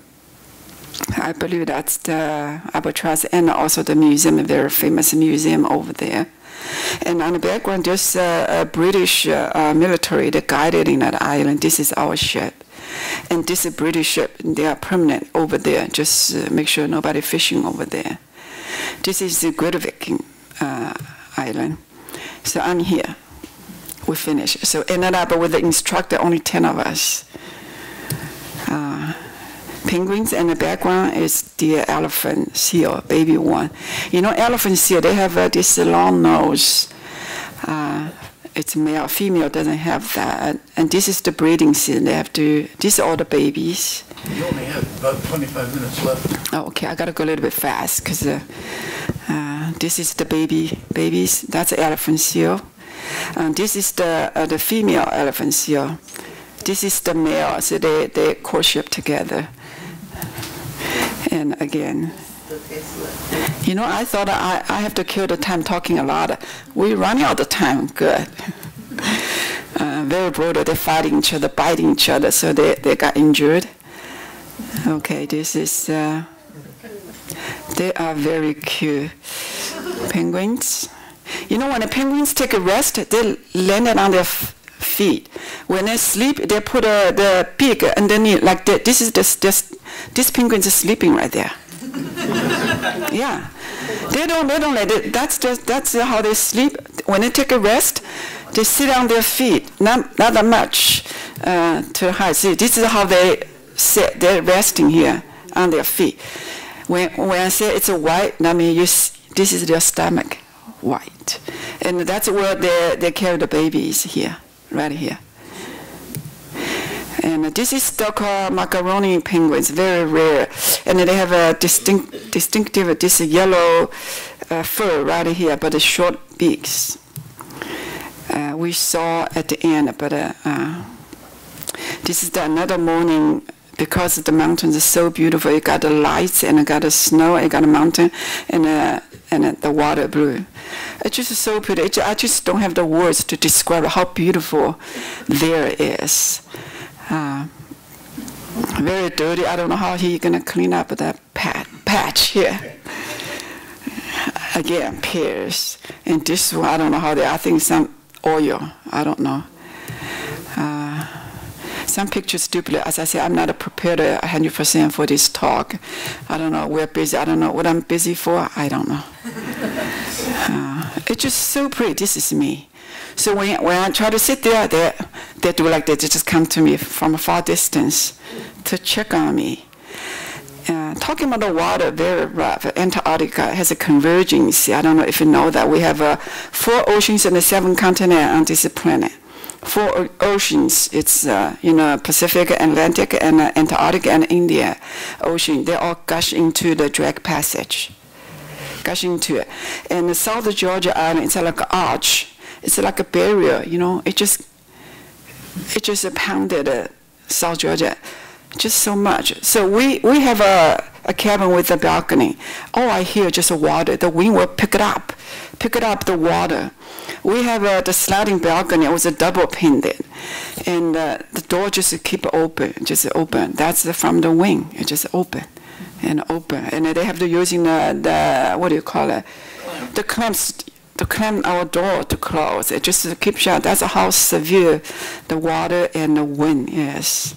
I believe that's the albatross, and also the museum, a very famous museum over there. And on the background, there's uh, a British uh, uh, military that guided in that island. This is our ship. And this is a British ship, and they are permanent over there. Just uh, make sure nobody fishing over there. This is the Grevik uh, island. So I'm here. We finished. So ended up with the instructor, only ten of us. Uh, penguins, and the background is the elephant seal, baby one. You know, elephant seal, they have uh, this long nose. Uh, it's male, female doesn't have that. And this is the breeding season. They have to, these are all the babies.
You only have about twenty-five minutes left.
Oh, okay, I gotta go a little bit fast because uh, uh, this is the baby babies. That's the elephant seal. And this is the uh, the female elephant seal. This is the male, so they, they courtship together. And again, you know, I thought I, I have to kill the time talking a lot. We're running out of time, good. Uh, very brutal, they're fighting each other, biting each other, so they, they got injured. Okay, this is, uh, they are very cute penguins. You know, when the penguins take a rest, they land on their f feet. When they sleep, they put uh, the beak underneath, like the, this is this, this, this penguin is sleeping right there. Yeah, they don't, they don't let it, that's just, that's how they sleep. When they take a rest, they sit on their feet, not, not that much uh, to hide. See, this is how they sit, they're resting here on their feet. When, when I say it's a white, I mean, you, this is their stomach, white. And that's where they, they carry the babies here, right here. And this is still called macaroni penguins, very rare. And they have a distinct, distinctive, this yellow uh, fur right here, but the short beaks. Uh, we saw at the end, but uh, uh, this is the another morning, because the mountains are so beautiful. You got the lights, and you got the snow, you got the mountain, and uh, and uh, the water blue. It's just so pretty. It, I just don't have the words to describe how beautiful there is. Uh, very dirty. I don't know how he's gonna clean up that pat, patch here. Again, pears. And this one, I don't know how they, I think some oil, I don't know. Uh, some pictures duplicate. As I say, I'm not prepared one hundred percent for this talk. I don't know, we're busy. I don't know what I'm busy for. I don't know. Uh, it's just so pretty. This is me. So when, when I try to sit there, they, they do like they just come to me from a far distance to check on me. Uh, talking about the water, very rough. Antarctica has a convergence. I don't know if you know that. We have uh, four oceans and the seven continents on this planet. Four oceans. It's uh, you know, Pacific, Atlantic, and uh, Antarctic, and India Ocean. They all gush into the Drake Passage. Gush into it. And the South Georgia Island, it's like an arch. It's like a barrier, you know. It just, it just pounded uh, South Georgia, just so much. So we we have a a cabin with a balcony. All I hear just water. The wind will pick it up, pick it up the water. We have uh, the sliding balcony. It was a double painted, and uh, the door just keep open, just open. That's from the wind. It just open. and open. And they have to using the, the what do you call it? The clamps to clamp our door to close. It just to keep shut. That's how severe the water and the wind is.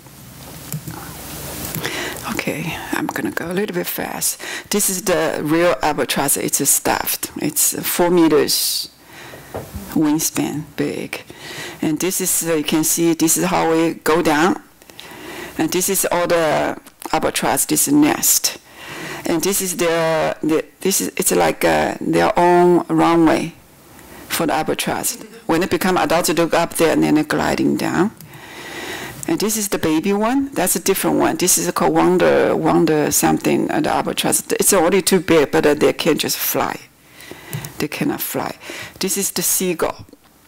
Okay, I'm gonna go a little bit fast. This is the real albatross. It's stuffed. It's four meters wingspan big. And this is, uh, you can see, this is how we go down. And this is all the albatross, this nest. And this is their, the, this is, it's like uh, their own runway for the albatross. When they become adults, they look up there and then they're gliding down. And this is the baby one. That's a different one. This is called Wonder, Wonder something, uh, the albatross. It's already too big, but uh, they can't just fly. They cannot fly. This is the seagull.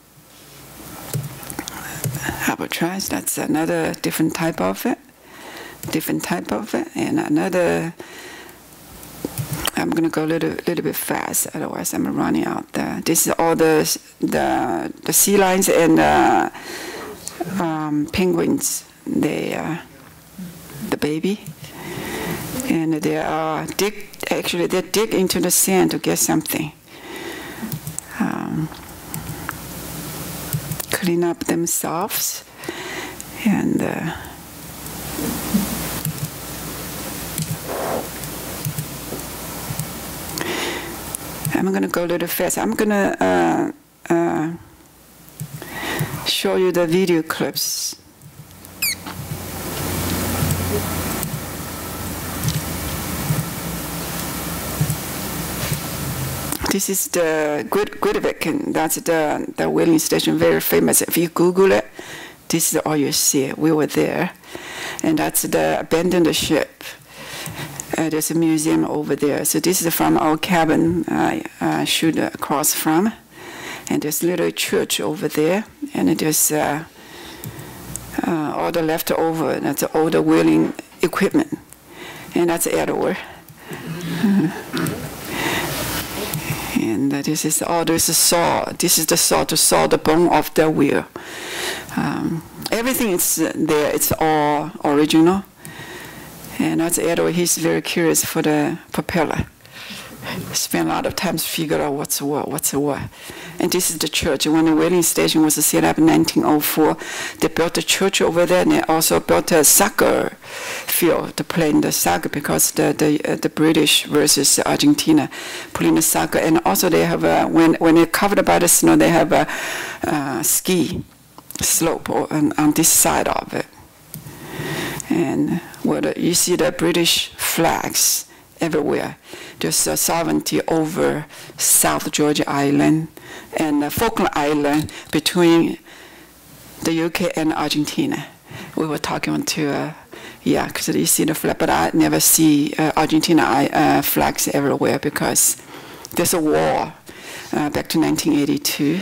Albatross, that's another different type of it. Different type of it. And another, I'm going to go a little, little bit fast, otherwise I'm running out there. This is all the, the, the sea lions and uh, um, penguins. They are the baby. And they are dig, actually they dig into the sand to get something. Um, clean up themselves. And uh, I'm going to go a little fast. I'm going to uh, uh, show you the video clips. This is the Guidvik, that's the, the whaling station, very famous. If you Google it, this is all you see. We were there. And that's the abandoned ship. Uh, there's a museum over there. So this is from our cabin I uh, shoot across from. And there's a little church over there. And there's uh, uh, all the leftover, that's all the whaling equipment. And that's Edward. And uh, this is all, there's a saw. This is the saw to saw the bone of the wheel. Um, everything is there, it's all original. And that's Edward, he's very curious for the propeller. Spent a lot of time to figure out what's what, what's what. And this is the church. When the whaling station was set up in nineteen oh four, they built a church over there, and they also built a soccer field to play in the soccer, because the the, uh, the British versus Argentina playing the soccer. And also they have a, when when they're covered by the snow, they have a uh, ski slope on, on this side of it. And where the, you see the British flags everywhere. There's a sovereignty over South Georgia Island and uh, Falkland Island between the U K and Argentina. We were talking to, uh, yeah, because you see the flag, but I never see uh, Argentina uh, flags everywhere because there's a war uh, back to nineteen eighty-two.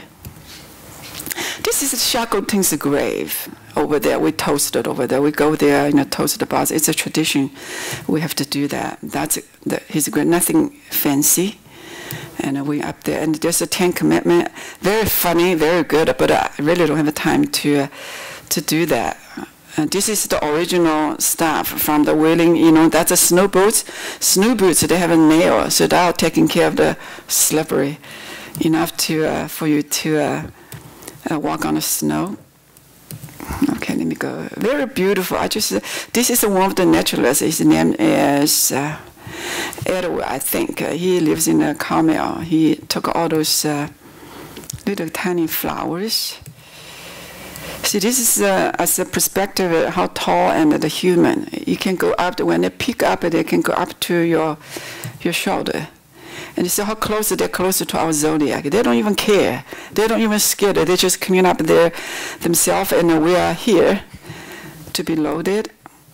This is Shackleton's grave over there. We toast it over there. We go there, you know, toast the box. It's a tradition. We have to do that. That's the, his grave. Nothing fancy. And uh, we up there. And there's a Ten Commandment. Very funny, very good. But I really don't have the time to uh, to do that. Uh, this is the original stuff from the whaling. You know, that's a snow boots. Snow boots. They have a nail, so they're taking care of the slippery enough to uh, for you to. Uh, Uh, walk on the snow. Okay, let me go. Very beautiful. I just, uh, this is one of the naturalists. His name is uh, Edward, I think. Uh, he lives in uh, Carmel. He took all those uh, little tiny flowers. See, this is uh, as a perspective of how tall and the human. You can go up, when they pick up, they can go up to your, your shoulder. And you see how close they're closer to our zodiac. They don't even care. They don't even scared. They just coming up there themselves, and we are here to be loaded.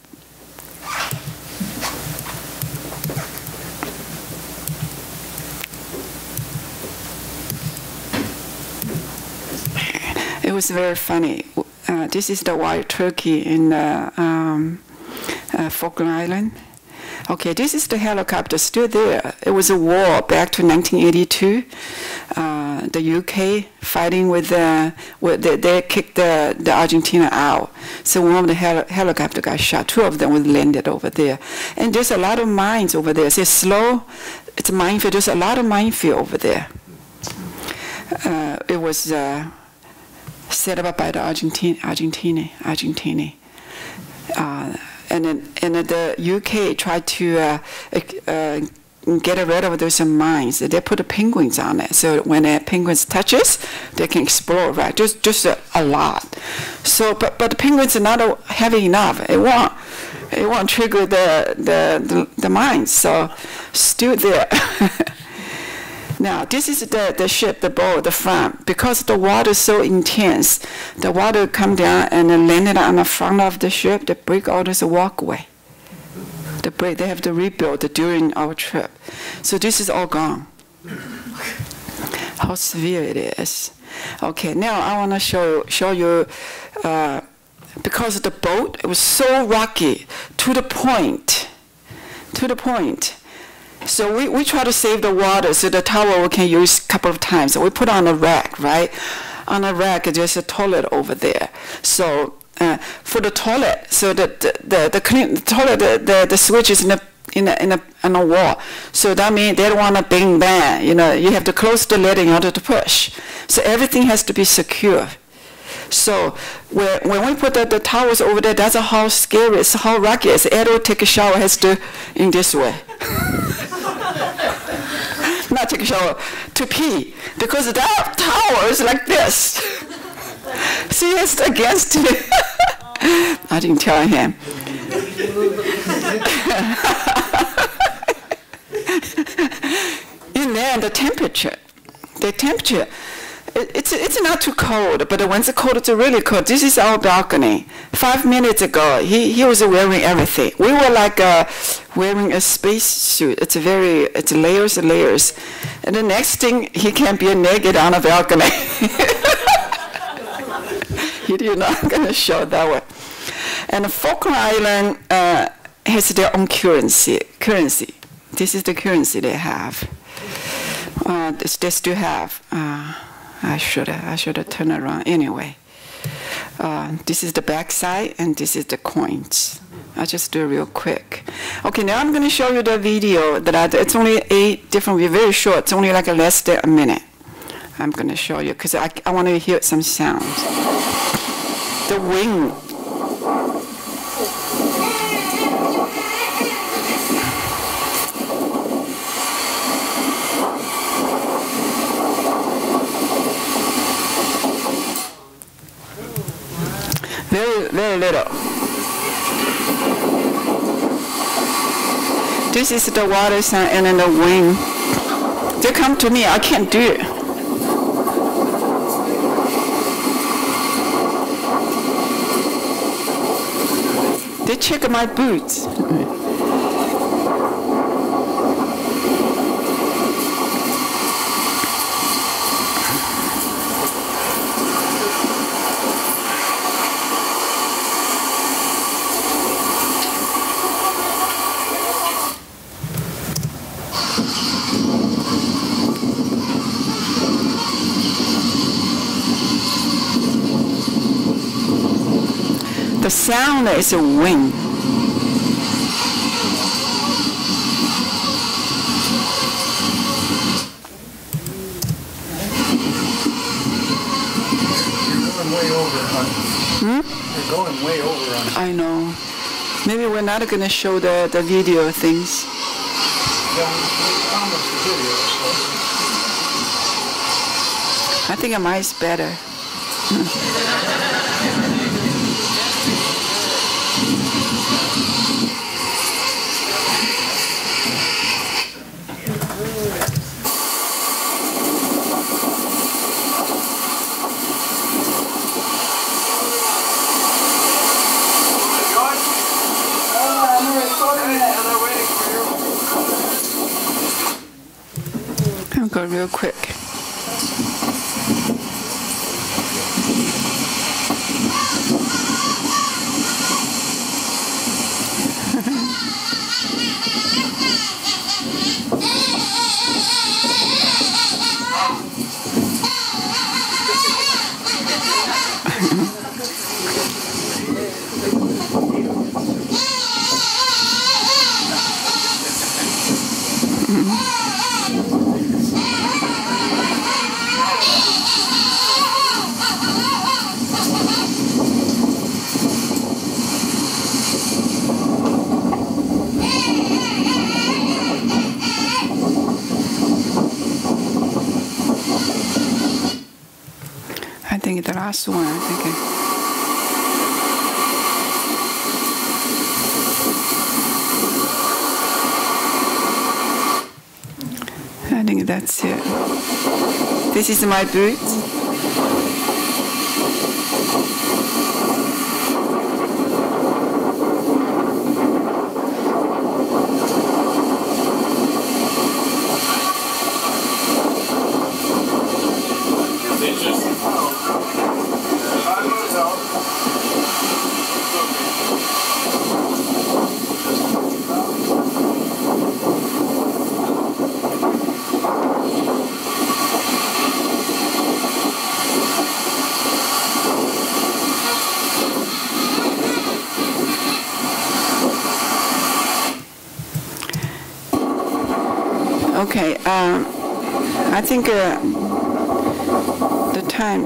It was very funny. Uh, this is the wild turkey in uh, um, uh, Falkland Island. Okay, this is the helicopter still there. It was a war back to nineteen eighty-two. Uh, the U K fighting with the, with the they kicked the, the Argentina out. So one of the hel helicopter got shot. Two of them was landed over there. And there's a lot of mines over there. It's slow. It's a minefield. There's a lot of minefield over there. Uh, it was uh, set up by the Argentina, Argentina, Argentina. Uh, and then, and then the U K tried to uh, uh, get rid of those mines. They put the penguins on it, so when the penguins touches, they can explode, right? Just, just a, a lot. So, but but the penguins are not heavy enough. It won't, it won't trigger the the the, the mines. So, still there. Now, this is the, the ship, the boat, the front. Because the water is so intense, the water come down and then landed on the front of the ship. They break all this walkway. They break. They have to rebuild it during our trip. So this is all gone. How severe it is. Okay, now I want to show show you. Uh, because the boat, it was so rocky to the point, to the point. So we, we try to save the water so the towel we can use a couple of times. So we put on a rack, right? On a rack, there's a toilet over there. So uh, for the toilet, so the the the, the, clean, the toilet, the, the the switch is in a in a in a on a wall. So that means they don't want to bang bang. You know, you have to close the lid in order to push. So everything has to be secure. So when, when we put the, the towels over there, that's how scary it's, how rocky it is. Ed will take a shower, has to in this way. Not take a shower, to pee. Because that towel is like this. See, it's against it. I didn't tell him. And then the temperature. The temperature. It, it's, it's not too cold, but when it's cold, it's really cold. This is our balcony. Five minutes ago, he, he was wearing everything. We were like uh, wearing a space suit. It's a very, it's layers and layers. And the next thing, he can be naked on a balcony. He did not going to show that way. And the Falkland Island uh, has their own currency. Currency. This is the currency they have. Uh, this, they still have. Uh, I should have, I should have turned around anyway. Uh, this is the back side, and this is the coins. I'll just do it real quick. Okay, now I'm going to show you the video that I did. It's only eight different, very short. It's only like a less than a minute. I'm going to show you because I, I want to hear some sounds. The wind. Very, very little. This is the water sound and then the wind. They come to me, I can't do it. They check my boots. The sound is a wind. Hmm?
You're going way over on it.
I know. Maybe we're not going to show the, the video things. I think mine is better. I'll go real quick. think the last one. Okay. I think that's it. This is my boots. Okay, um, I think uh, the time.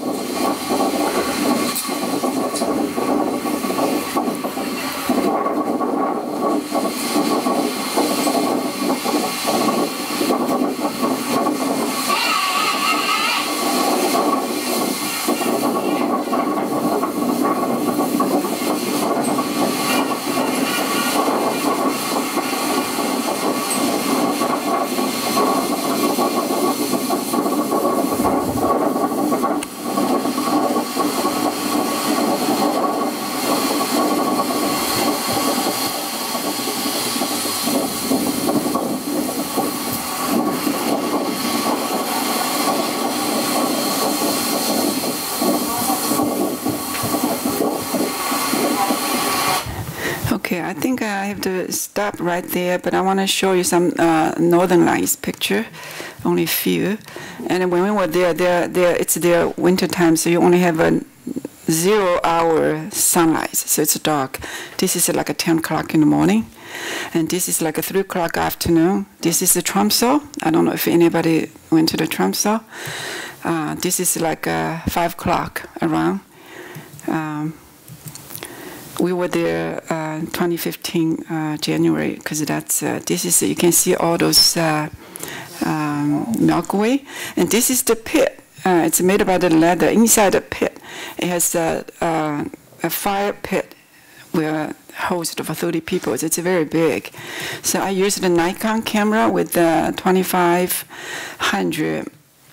Okay, I think I have to stop right there, but I want to show you some uh, Northern Lights picture, only a few. And when we were there, there, there, it's their winter time, so you only have a zero-hour sunlight, so it's dark. This is like a ten o'clock in the morning, and this is like a three o'clock afternoon. This is the Tromsø. I don't know if anybody went to the Tromsø. Uh, this is like uh, five o'clock around. Um, We were there uh, twenty fifteen uh, January, because that's uh, this is you can see all those uh, um, Milky Way, and this is the pit. Uh, it's made by the leather. Inside the pit, it has a, uh, a fire pit where host for thirty people. It's very big. So I used the Nikon camera with the twenty-five hundred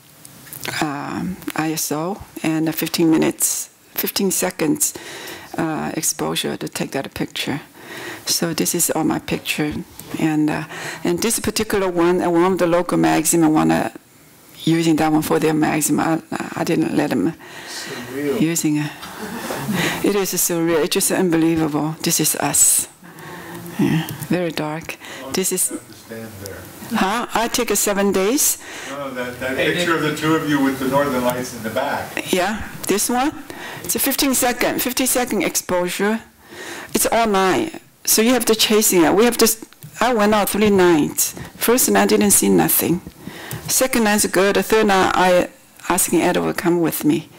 um, I S O and fifteen minutes, fifteen seconds. Uh, exposure to take that picture. So this is all my picture, and uh, and this particular one, uh, one of the local magazine, I wanna using that one for their magazine. I, I didn't let them surreal. Using it. It is surreal. It's just unbelievable. This is us. Yeah, very dark.
Well,
this is.
have to stand there.
Huh? I take a seven days.
No, that, that picture of the two of you with the Northern Lights in the back.
Yeah, this one. It's a fifteen second, fifty second exposure. It's all night, so you have to chase it. We have to. I went out three nights. First night I didn't see nothing. Second night's good. The third night I asking Ed to come with me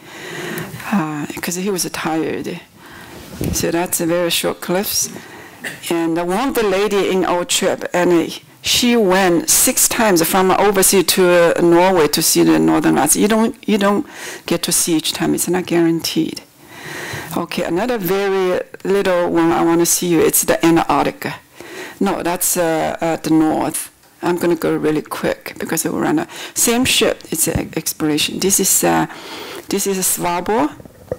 because uh, he was tired. So that's a very short clips. And one of the lady in our trip, and uh, she went six times from overseas to uh, Norway to see the Northern Lights. You don't, you don't get to see each time. It's not guaranteed. Okay, another very little one I want to see you. It's the Antarctica. No, that's uh, at the north. I'm going to go really quick because it will run out. Same ship. It's an exploration. This is uh, this is a Svalbard.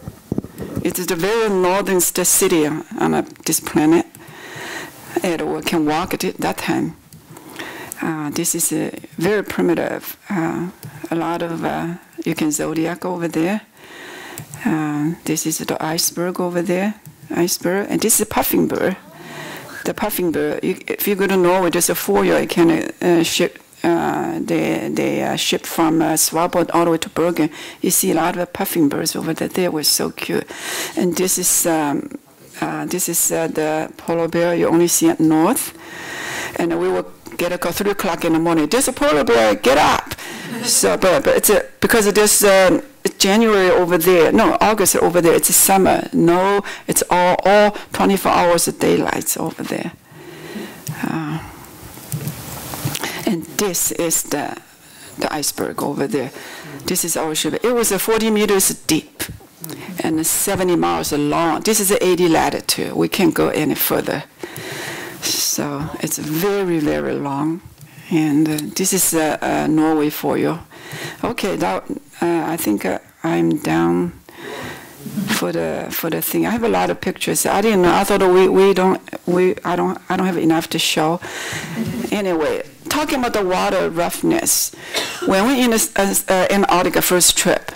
It is the very northernmost city on uh, this planet. And we can walk at it that time. Uh, this is a very primitive. Uh, a lot of uh, you can zodiac over there. Uh, this is the iceberg over there, iceberg, and this is a puffing bird. The puffing bird. You, if you go to Norway, there's a four-year can uh, ship. Uh, they they uh, ship from uh, Svalbard all the way to Bergen. You see a lot of puffing birds over there. They were so cute. And this is um, uh, this is uh, the polar bear. You only see it north. And we will get up at three o'clock in the morning. There's a polar bear. Get up! So, but, but it's a, because it is uh, January over there. No, August over there. It's a summer. No, it's all all twenty-four hours of daylight over there. Uh, and this is the the iceberg over there. This is our ship. It was uh, forty meters deep and seventy miles long. This is eighty latitude. We can't go any further. So it's very, very long. And uh, this is uh, uh, Norway for you. Okay, that, uh, I think uh, I'm down for the for the thing. I have a lot of pictures. I didn't know. I thought we we don't we I don't I don't have enough to show. Anyway, talking about the water roughness. When we in the uh, uh, Antarctica first trip,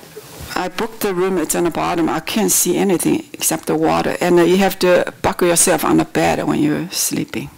I booked the room. It's on the bottom. I can't see anything except the water, and uh, you have to buckle yourself on the bed when you're sleeping.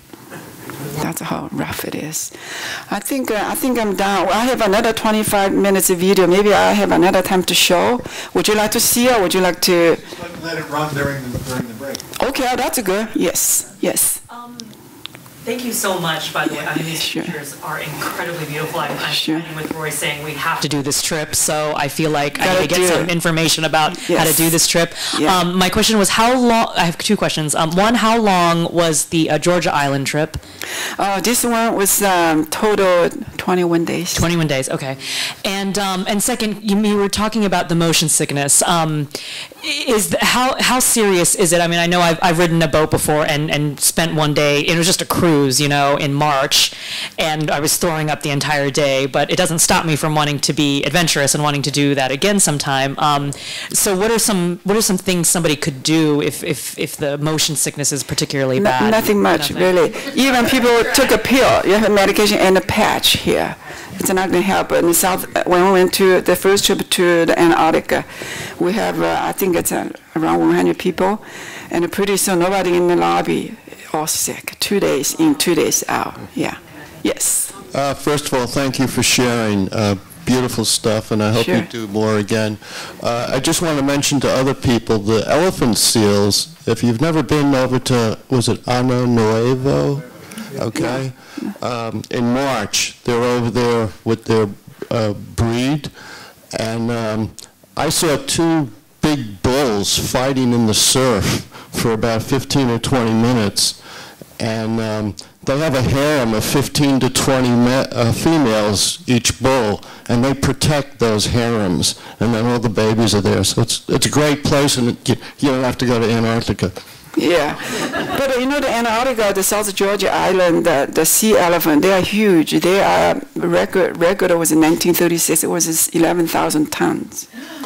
That's how rough it is. I think uh, I think I'm down. I have another twenty-five minutes of video. Maybe I have another time to show. Would you like to see, or would you like to?
Let, let it run during the, during the break.
Okay, that's good. Yes, yes.
Um, thank you so much, by the way. I mean, these
Sure.
pictures are incredibly beautiful. I'm, I'm
Sure.
standing with Roy saying we have to do this trip, so I feel like I need to
Gotta
get
do
some
it.
information about how to
Yes.
do this trip.
Yeah.
Um, my question was how long, I have two questions. Um, one, how long was the uh, Georgia Island trip?
Uh, this one was um, total twenty-one days.
twenty-one days, okay. And um, and second, you, you were talking about the motion sickness. Um, is the, how how serious is it? I mean, I know I've I've ridden a boat before and and spent one day. It was just a cruise, you know, in March, and I was throwing up the entire day. But it doesn't stop me from wanting to be adventurous and wanting to do that again sometime. Um, so what are some what are some things somebody could do if if if the motion sickness is particularly
No,
bad?
nothing much,
Nothing.
really. Even people took a pill. You have a medication and a patch here. It's not going to help. In the South, when we went to the first trip to the Antarctica, we have, uh, I think it's uh, around one hundred people, and pretty soon nobody in the lobby all sick. Two days in, two days out. Yeah. Yes.
Uh, first of all, thank you for sharing. Uh, beautiful stuff, and I hope
Sure.
you do more again. Uh, I just want to mention to other people, the elephant seals, if you've never been over to, was it Ano Nuevo? Okay. Um, in March, they're over there with their uh, breed, and um, I saw two big bulls fighting in the surf for about fifteen or twenty minutes, and um, they have a harem of fifteen to twenty me uh, females each bull, and they protect those harems, and then all the babies are there. So it's it's a great place, and it, you, you don't have to go to Antarctica.
Yeah, but uh, you know the Antarctica, the South Georgia Island, the, the sea elephant, they are huge. They are record record was in nineteen thirty-six. It was eleven thousand tons.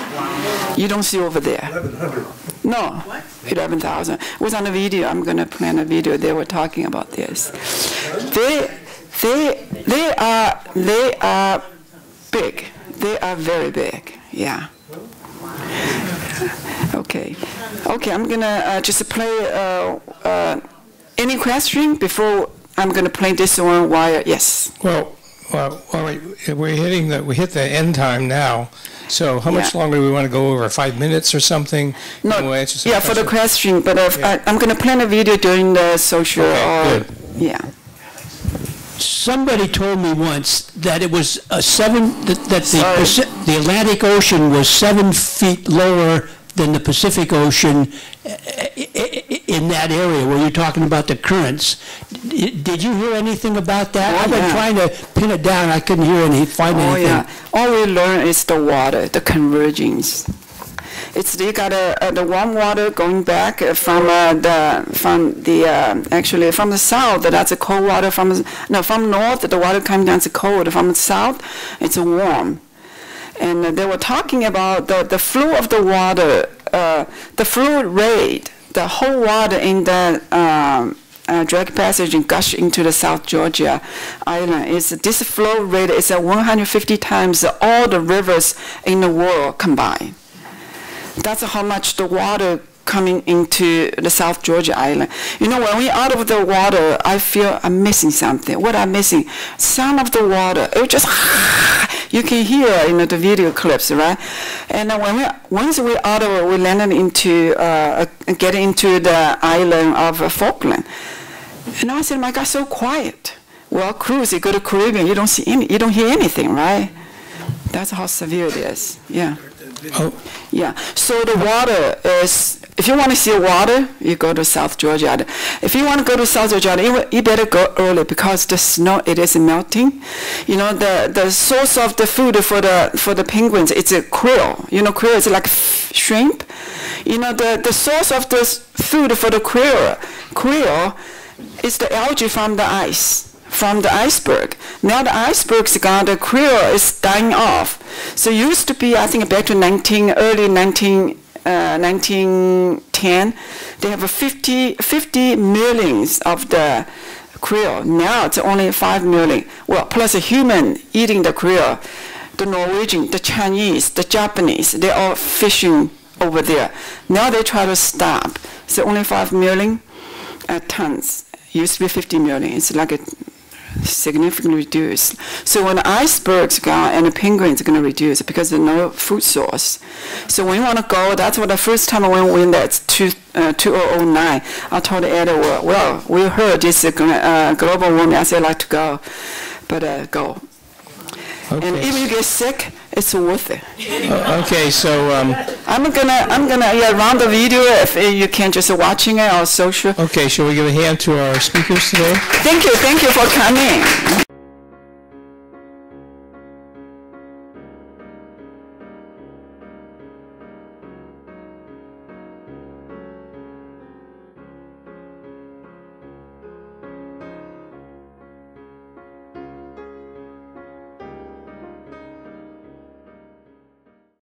Wow. You don't see over there. eleven hundred. No, eleven thousand. It was on the video. I'm gonna play a video. They were talking about this. They they they are they are big. They are very big. Yeah. Okay. Okay, I'm going to uh, just play uh, uh, any question before I'm going to play this one while, yes.
Well, well, well we- we're hitting the, we hit the end time now. So how much
Yeah.
longer do we want to go over? Five minutes or something?
No,
And we'll answer some
yeah, for the
questions?
question, but uh,
Yeah.
I, I'm going to play a video during the social,
Okay,
or,
good.
yeah.
Somebody told me once that it was a seven, that, that the,
Sorry.
Paci- the Atlantic Ocean was seven feet lower than the Pacific Ocean uh, i- i- in that area where you're talking about the currents. D- Did you hear anything about that?
Oh,
I've been
yeah.
trying to pin it down. I couldn't hear any, find
Oh,
anything.
yeah. All we learn is the water, the convergence. It's you got uh, uh, the warm water going back uh, from uh, the from the uh, actually from the south. That's a cold water. From no from north, the water comes down to cold. From the south, it's warm. And uh, they were talking about the the flow of the water, uh, the flow rate, the whole water in the um, uh, drag passage and gush into the South Georgia island. Is this flow rate is uh, one hundred fifty times all the rivers in the world combined. That's how much the water coming into the South Georgia island. You know, when we out of the water, I feel I'm missing something. What I'm missing? Sound of the water. It just, you can hear in the video clips, right? And uh, when we, once we out of it, we landed into, uh, uh, get into the island of uh, Falkland. And I said, my God, so quiet. Well, cruise, you go to Caribbean, you don't see any, you don't hear anything, right? That's how severe it is, yeah.
Oh.
Yeah, so the water is if you want to see water, you go to South Georgia Island. If you want to go to South Georgia Island, you, you better go early because the snow, it is melting. You know, the, the source of the food for the for the penguins, it's a krill. You know, krill is like shrimp. You know, the, the source of the food for the krill, krill is the algae from the ice, from the iceberg. Now the iceberg's gone, the krill is dying off. So it used to be, I think back to nineteen, early nineteen, Uh, nineteen ten, they have a fifty, fifty millions of the krill. Now it's only five million. Well, plus a human eating the krill. The Norwegian, the Chinese, the Japanese, they're all fishing over there. Now they try to stop. So only five million uh, tons. Used to be fifty million. It's like a significantly reduced. So when the icebergs gone and the penguins are going to reduce because there's no food source. So when you want to go, that's what the first time when we went there, it's two, uh, two thousand nine. I told Ed, well, well we heard this uh, global warming. I said, I'd like to go, but uh, go. Okay. And if you get sick, it's worth it.
Uh, okay, so um,
I'm gonna, I'm gonna yeah, run the video if you can just watching it or social.
Okay, shall we give a hand to our speakers today?
Thank you, thank you for coming.